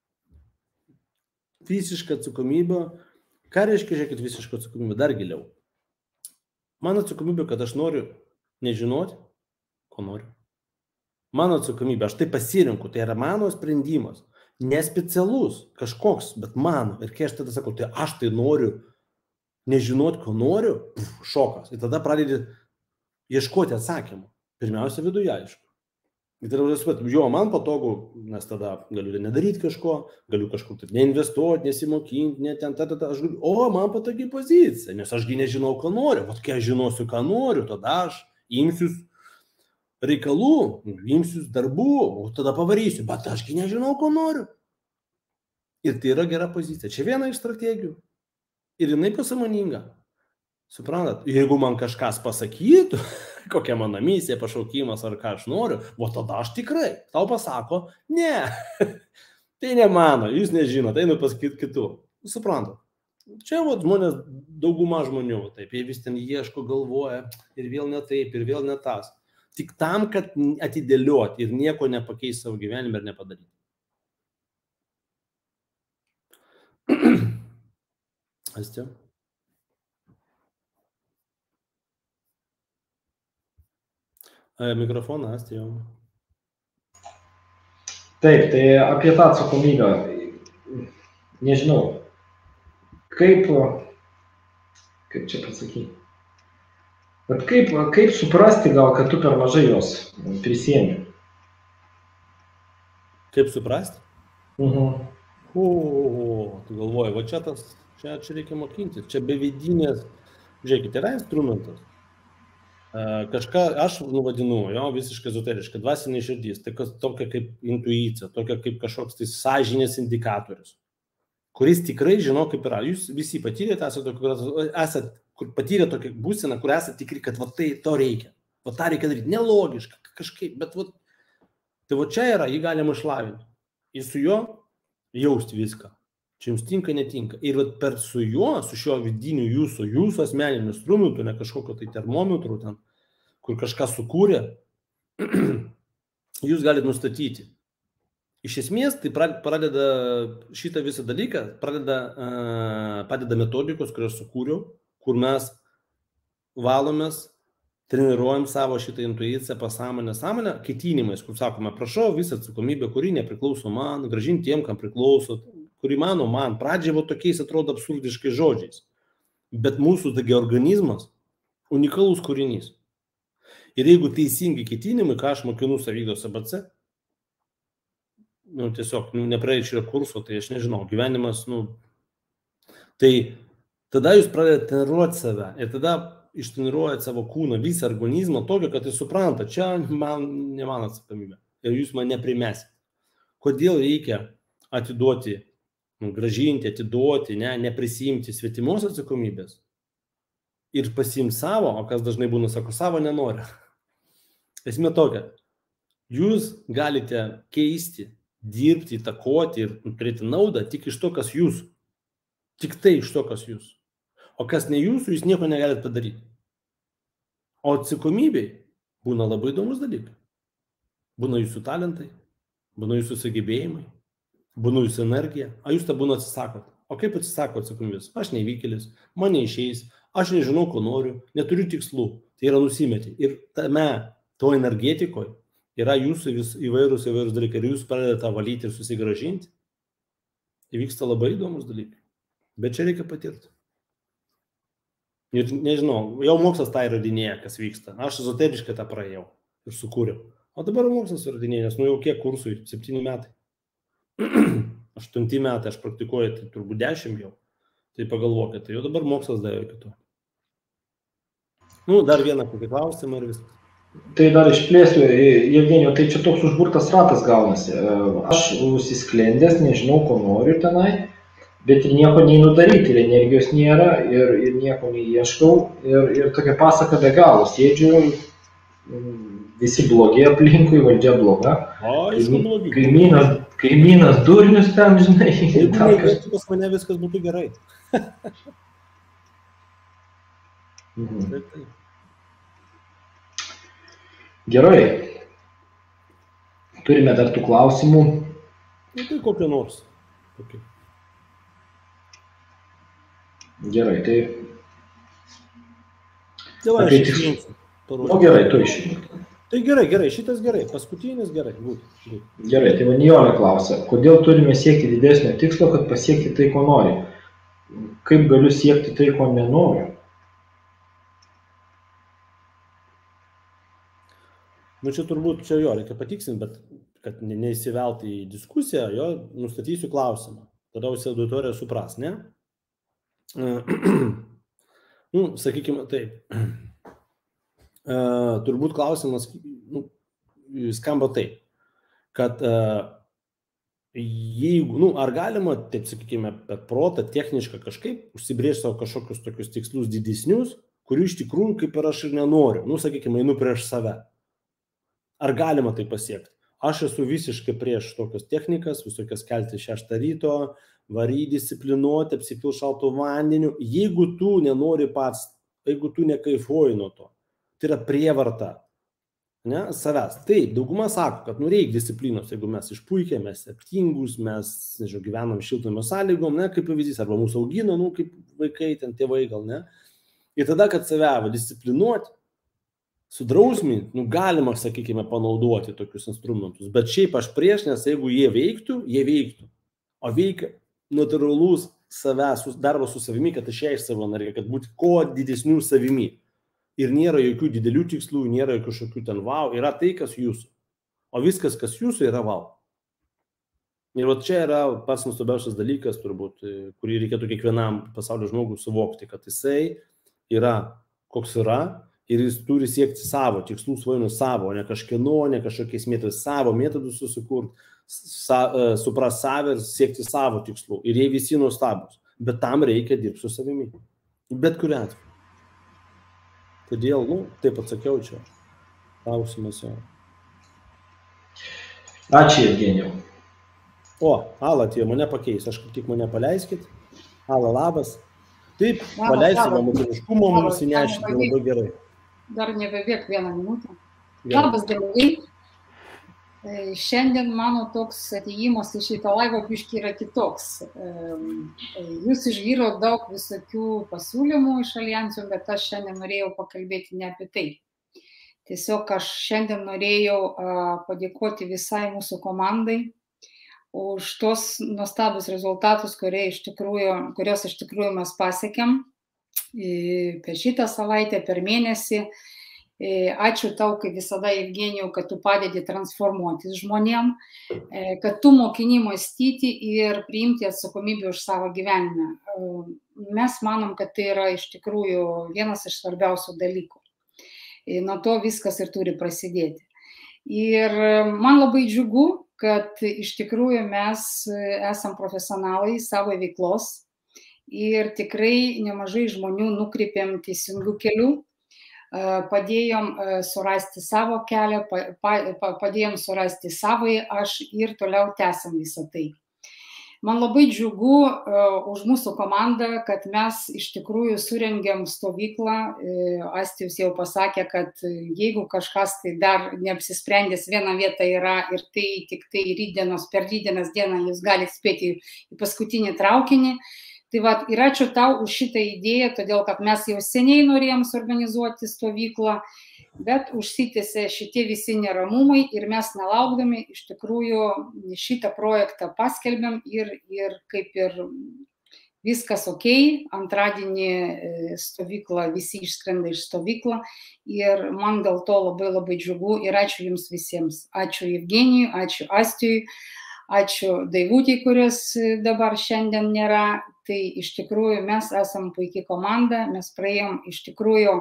Visiška atsakomybė. Ką reiškia, žiūrėkit, visiška atsakomybė? Dar giliau. Mano atsakomybė, kad aš noriu nežinoti, ko noriu. Mano atsakomybė, aš tai pasirinku, tai yra mano sprendimas. Nespecialus kažkoks, bet mano. Ir kai aš tada sakau, tai aš tai noriu nežinoti, ko noriu, šokas. Ir tada pradedi ieškoti atsakymų. Pirmiausia, viduje aišku. Ir tada suprat, jo, man patogu, nes tada galiu nedaryti kažko, galiu kažkur neinvestuoti, nesimokinti, aš galiu, man patogi pozicija, nes ašgi nežinau, ko noriu. Vat kai aš žinosiu, ką noriu, tada aš imsius reikalų, imsius darbų, o tada pavarysiu, bet ašgi nežinau, ko noriu. Ir tai yra gera pozicija. Čia viena iš strategijų. Ir jinai pasąmoninga. Suprantat, jeigu man kažkas pasakytų, kokia mano misija, pašaukimas ar ką aš noriu, o tada aš tikrai tau pasako, ne, tai ne mano, jūs nežinot, einu pasakyti kitų. Suprantat, čia žmonės, dauguma žmonių, taip, jie vis ten ieško, galvoja, ir vėl ne taip, ir vėl ne tas. Tik tam, kad atidėlioti ir nieko nepakeis savo gyvenime ir nepadaryti. Astė? Mikrofoną, Astė, jau. Taip, tai apie tą atsakomybę. Nežinau, kaip čia pasakyti. Bet kaip suprasti gal, kad tu per mažai jos prisiemi? Kaip suprasti? Tu galvoji, va čia reikia mokintis, čia be vidinės, žiūrėkit, yra instrumentas. Kažką aš vadinu, jo, visiškai ezoteriškai, dvasinė širdis, tai tokia kaip intuicija, tokia kaip kažkoks tai sąžinės indikatorius, kuris tikrai žino, kaip yra. Jūs visi patyrėte, kur patyrė tokią būseną, kur esate tikri, kad va tai to reikia, va tą reikia daryti, nelogiška, kažkaip, bet va, tai va čia yra, jį galima išlavinti, ir su juo jausti viską. Čia jums tinka, netinka. Ir per su juo, su šio vidiniu jūsų asmeniniu instrumentu, ne kažkokio tai termometru ten, kur kažką sukūrė, jūs galite nustatyti. Iš esmės, tai pradeda šitą visą dalyką, padeda metodikos, kurios sukūriau, kur mes valomės, treniruojam savo šitą intuiciją, pasąmonę, sąmonę, ketinimais, kur sakome, prašau visą atsakomybę, kuri nepriklauso man, grąžinti tiem, kam priklauso, kuri mano man. Pradžiai va tokiais atrodo absurdiškai žodžiais. Bet mūsų tagi organizmas unikalus kūrinys. Ir jeigu teisingi ketinimai, ką aš mokinu Savygdos ABC, tiesiog nepraeičiau kurso, tai aš nežinau, gyvenimas, tai tada jūs pradedate treniruoti save ir tada ištreniruojate savo kūną, visą organizmą tokio, kad jūs supranta, čia ne man atsakomybė ir jūs man neprimesit. Kodėl reikia atiduoti, grąžinti, atiduoti, neprisimti svetimos atsakomybės ir pasiimti savo, o kas dažnai būna, sako, savo nenori. Esmė tokia, jūs galite keisti, dirbti, įtakoti ir turėti naudą tik iš to, kas jūsų. Tik tai iš to, kas jūsų. O kas ne jūsų, jūs nieko negalite padaryti. O atsakomybei būna labai įdomus dalykai. Būna jūsų talentai, būna jūsų sugebėjimai, būna jūsų energija, o jūs tą būna atsisakot. O kaip atsisako atsakomybės? Aš nevykėlis, man neišeis, aš nežinau, ko noriu, neturiu tikslų. Tai yra nusimetį. Ir to energetikoje yra jūsų įvairūs dalykai. Ir jūs pradedate valyti ir susigražinti. Įvyksta labai įdomus dalykai. Bet čia reikia patirti. Ir nežinau, jau mokslas tą įrodinėja, kas vyksta. Aš ezoteriškai tą praėjau ir sukūriau. O dabar mokslas įrodinėja, nes jau kiek kursui? 7 metai. 8 metai aš praktikuoju, tai turbūt 10 jau. Tai pagalvokite, tai jau dabar mokslas davė kitų. Dar vieną kokį klausimą ir viskas. Tai dar išplėsiu, Jevgenijau, tai čia toks užburtas ratas gaunasi. Aš užsisklendęs, nežinau, ko noriu tenai, bet ir nieko neinu daryti, ir energijos nėra, ir nieko neieškau, ir tokia pasaka be galo. Sėdžiu, visi blogi aplinkui, valdžia bloga. Kaimynas durnius ten, žinai. Jeigu neįvestų pas mane, viskas būtų gerai. Gerai. Turime dar tų klausimų. Tai kokie nors. Okay. Gerai, tai... Gerai, tu išrinkti. Tai gerai, šitas gerai, paskutinis gerai. Gerai, tai Nijolė klausia, kodėl turime siekti didesnio tikslo, kad pasiekti tai, ko nori? Kaip galiu siekti tai, ko nenoriu? Čia turbūt, reikia patiksinti, bet kad neįsivelti į diskusiją, nustatysiu klausimą. Tada visi auditorija supras, ne? Sakykime taip. Turbūt klausimas skamba taip, kad jeigu, ar galima, taip sakykime, per protą, techniškai kažkaip užsibrėžti savo kažkokius tokius tikslus didesnius, kurių iš tikrųjų kaip ir aš ir nenoriu. Sakykime, einu prieš save. Ar galima tai pasiekti? Aš esu visiškai prieš tokias technikas, visokias kelti 6 ryto, vary disciplinuoti, apsipil šaltų vandeniu. Jeigu tu nenori pats, jeigu tu nekaifuoji nuo to, tai yra prievarta savęs. Taip, dauguma sako, kad reikia disciplinos, jeigu mes išpuikę, mes septingus, mes, gyvenam šiltnamio sąlygom, kaip pavyzdys, arba mūsų augino, kaip vaikai, ten tėvai gal, ne. Ir tada, kad save disciplinuoti, sudrausminti, galima, sakykime, panaudoti tokius instrumentus, bet šiaip aš prieš, nes jeigu jie veiktų. O veikia natūralus darbas su savimi, kad išėjęs savo energiją, kad būti kuo didesnių savimi. Ir nėra jokių didelių tikslų, nėra kažkokių ten wow, yra tai, kas jūsų. O viskas, kas jūsų, yra wow. Ir va čia yra pats nuostabiausias dalykas, turbūt, kurį reikėtų kiekvienam pasaulio žmogui suvokti, kad jisai yra, koks yra, ir jis turi siekti savo tikslų, svajonių savo, ne kažkieno, ne kažkokiais metodais, savo metodus susikurti, supras savę ir siekti savo tikslų. Ir jie visi nuostabus. Bet tam reikia dirbti su savimi. Bet kuriuo atveju. Todėl, taip atsakiau čia. Klausimas jau. Ačiū, Evgenijau. O, Ala, tie mane pakeis. Aš tik mane paleiskit. Ala, labas. Taip, paleisime mokiniškumo, mums įnešti. Labai gerai. Dar nebebėg 1 minutę. Labas, draugai. Šiandien mano toks atėjimas iš šito laivo biškį yra kitoks. Jūs išgyrot daug visokių pasiūlymų iš alijansų, bet aš šiandien norėjau pakalbėti ne apie tai. Tiesiog aš šiandien norėjau padėkoti visai mūsų komandai už tos nuostabius rezultatus, kurios iš tikrųjų mes pasiekėm per šitą savaitę, per mėnesį. Ačiū tau, kaip visada, Evgenijau, kad tu padedi transformuotis žmonėm, kad tu mokini mąstyti ir priimti atsakomybę už savo gyvenimą. Mes manom, kad tai yra iš tikrųjų vienas iš svarbiausių dalykų. Nuo to viskas ir turi prasidėti. Ir man labai džiugu, kad iš tikrųjų mes esam profesionalai savo veiklos ir tikrai nemažai žmonių nukreipėm teisingų kelių. Padėjom surasti savo kelią, padėjom surasti savąjį aš ir toliau tęsiam visą tai. Man labai džiugu už mūsų komandą, kad mes iš tikrųjų surengėm stovyklą. Astijus jau pasakė, kad jeigu kažkas tai dar neapsisprendęs, viena vieta yra ir tai tik tai per rydienos dieną jūs galite spėti į paskutinį traukinį. Tai va, ir ačiū tau už šitą idėją, todėl kad mes jau seniai norėjom suorganizuoti stovyklą, bet užsitęsė šitie visi neramumai ir mes nelaukdami iš tikrųjų šitą projektą paskelbėm ir kaip ir viskas ok, antradienį stovykla, visi išskrenda iš stovyklą ir man dėl to labai labai džiugu ir ačiū jums visiems. Ačiū Evgenijui, ačiū Astijui. Ačiū Daivutei, kurios dabar šiandien nėra. Tai iš tikrųjų mes esam puikiai komanda, mes praėjom iš tikrųjų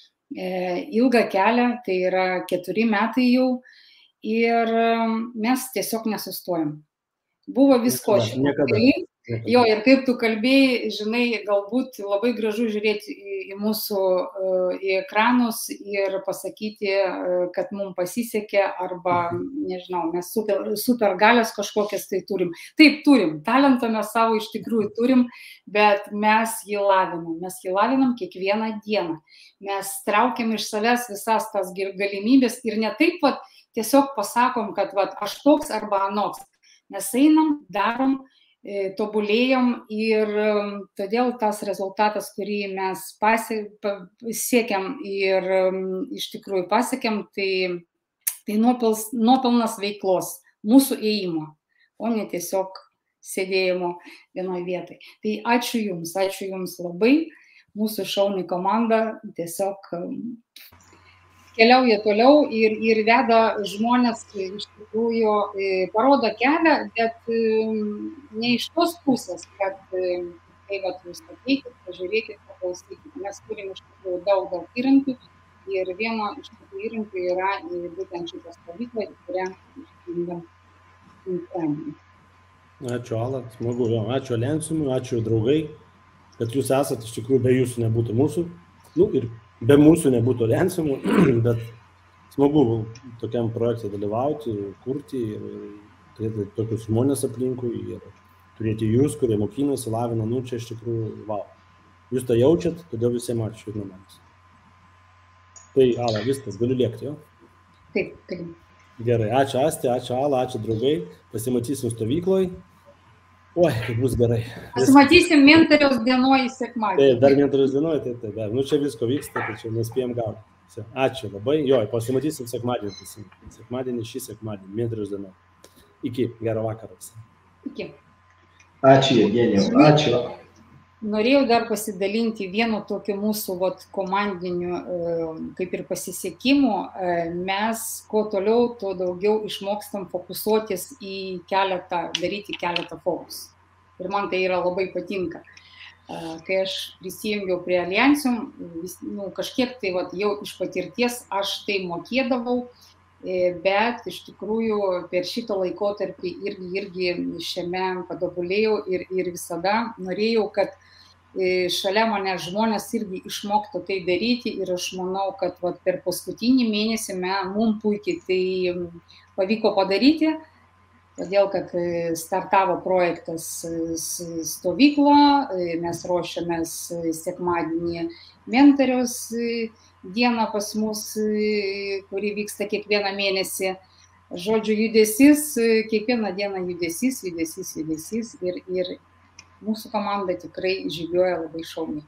ilgą kelią, tai yra 4 metai jau ir mes tiesiog nesustojom. Buvo visko šiandien. Jo, ir kaip tu kalbėjai, žinai, galbūt labai gražu žiūrėti į mūsų į ekranus ir pasakyti, kad mums pasisekė arba, nežinau, mes super galias kažkokias tai turim. Taip, turim, talentą mes savo iš tikrųjų turim, bet mes jį lavinam kiekvieną dieną. Mes traukiam iš savęs visas tas galimybės ir ne taip, vat, tiesiog pasakom, kad vat, aš toks arba anoks. Mes einam, darom, tobulėjom ir todėl tas rezultatas, kurį mes pasiekėm ir iš tikrųjų pasiekėm, tai nuopelnas veiklos, mūsų ėjimo, o ne tiesiog sėdėjimo vienoje vietoje. Tai ačiū Jums labai, mūsų šauni komanda tiesiog keliauja toliau ir veda žmonės, iš tikrųjų parodo kelią, bet ne iš tos pusės, kad tai vat jūs ateikit, pažiūrėkit, paklausykit. Mes turim iš tikrųjų daug įrankių ir vieno iš tikrųjų įrankių yra būtent šitą stovyklą, kurią išpildėm. Ačiū, Ala, smagu, jo, ačiū Alijansui, ačiū draugai, kad jūs esate, iš tikrųjų be jūsų nebūtų mūsų, ir be mūsų nebūtų Alijansų, bet smagu tokiam projekte dalyvauti, kurti ir turėti tokius žmonės aplinkui ir turėti jūs, kurie mokinasi, lavina, čia iš tikrųjų, wow. Jūs tą jaučiat, todėl visiems ačiū ir namams. Tai, Ala, viskas, galiu liekti, jo? Taip. Gerai, ačiū Asti, ačiū Ala, ačiū draugai, pasimatysim stovykloj. Oi, bus gerai. Pasimatysim mentoriaus dienoj sekmadienį. Taip, dar mentoriaus dienoj, taip. Čia visko vyksta, tačiau nespėjom gauti. Ačiū labai. Jo, pasimatysim sekmadienį. Šį sekmadienį, mentoriaus dienoj. Iki, gero vakaro. Iki. Ačiū, Evgenijau. Ačiū. Norėjau dar pasidalinti vienu tokiu mūsų komandiniu kaip ir pasisekimu. Mes kuo toliau, tuo daugiau išmokstam fokusuotis į daryti keletą fokusų. Ir man tai yra labai patinka. Kai aš prisijungiau prie Alliantium, kažkiek tai jau iš patirties aš tai mokėdavau, bet iš tikrųjų per šitą laikotarpį irgi šiame patobulėjau ir visada norėjau, kad šalia mane žmonės irgi išmoktų tai daryti ir aš manau, kad per paskutinį mėnesį mums puikiai tai pavyko padaryti, todėl kad startavo projektas stovyklo, mes ruošiamės sekmadienį mentoriaus dieną pas mus, kuri vyksta kiekvieną mėnesį. Žodžiu, judesys, kiekvieną dieną judesys ir mūsų komanda tikrai žygiuoja labai šauniai.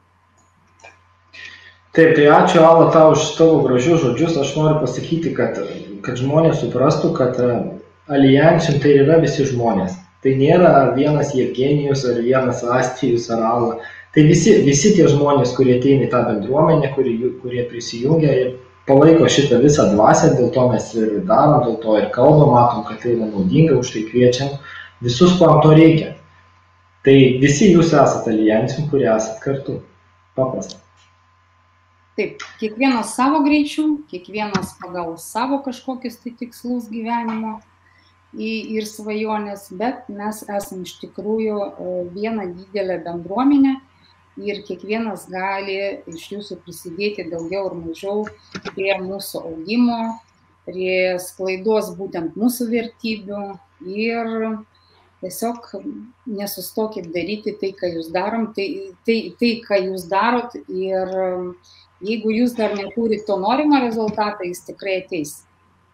Taip, tai ačiū, Ala, tau už tavo gražius žodžius. Aš noriu pasakyti, kad žmonės suprastų, kad Alliantium tai yra visi žmonės. Tai nėra vienas Jevgenijus ar vienas Astijus ar Ala. Tai visi tie žmonės, kurie ateina į tą bendruomenę, kurie prisijungia ir palaiko šitą visą dvasią, dėl to mes ir darom, dėl to ir kalbam, matom, kad tai yra naudinga, už tai kviečiam visus, kam to reikia. Tai visi jūs esate Alliantium, kurie esate kartu. Paprasta. Taip, kiekvienas savo greičių, kiekvienas pagal savo kažkokius tai tikslus gyvenimo ir svajonės, bet mes esame iš tikrųjų viena didelė bendruomenė ir kiekvienas gali iš jūsų prisidėti daugiau ar mažiau prie mūsų augimo, prie sklaidos būtent mūsų vertybių ir tiesiog nesustokit daryti tai, ką jūs darom, tai, ką jūs darot ir jeigu jūs dar neturit to norimo rezultatą, jis tikrai ateis.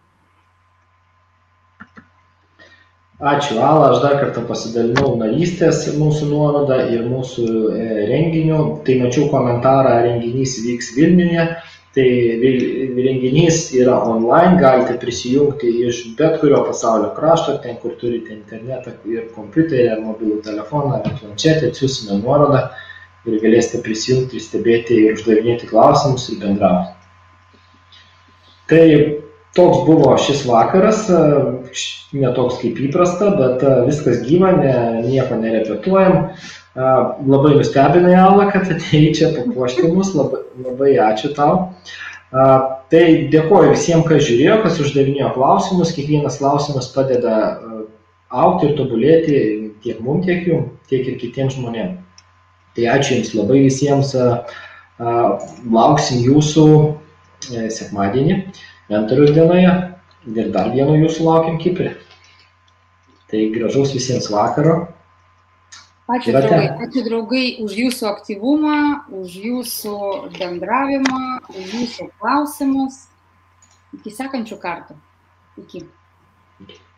Ačiū, Ala, aš dar kartą pasidalinau narystės mūsų nuorodą ir mūsų renginių. Tai mačiau komentarą, renginys vyks Vilniuje. Tai renginys yra online, galite prisijungti iš bet kurio pasaulio krašto, ten kur turite internetą ir kompiuterį, ar mobilų telefoną, ar planšetę, atsiųsime nuorodą ir galėsite prisijungti ir stebėti ir uždavinėti klausimus ir bendrauti. Tai toks buvo šis vakaras, ne toks kaip įprasta, bet viskas gyva, nieko nerepetuojam. Labai nustebinai, Ala, kad atėjai čia papuošti mus, labai ačiū tau. Tai dėkoju visiems, kas žiūrėjo, kas uždavinėjo klausimus, kiekvienas klausimas padeda augti ir tobulėti tiek mums, tiek ir kitiems žmonėms. Tai ačiū jums labai visiems, lauksim jūsų sekmadienį, mentorių dienoje ir dar vieno jūsų laukiam Kiprė. Tai gražaus visiems vakaro. Ačiū draugai už jūsų aktyvumą, už jūsų bendravimą, už jūsų klausimus. Iki sekančių kartų. Iki.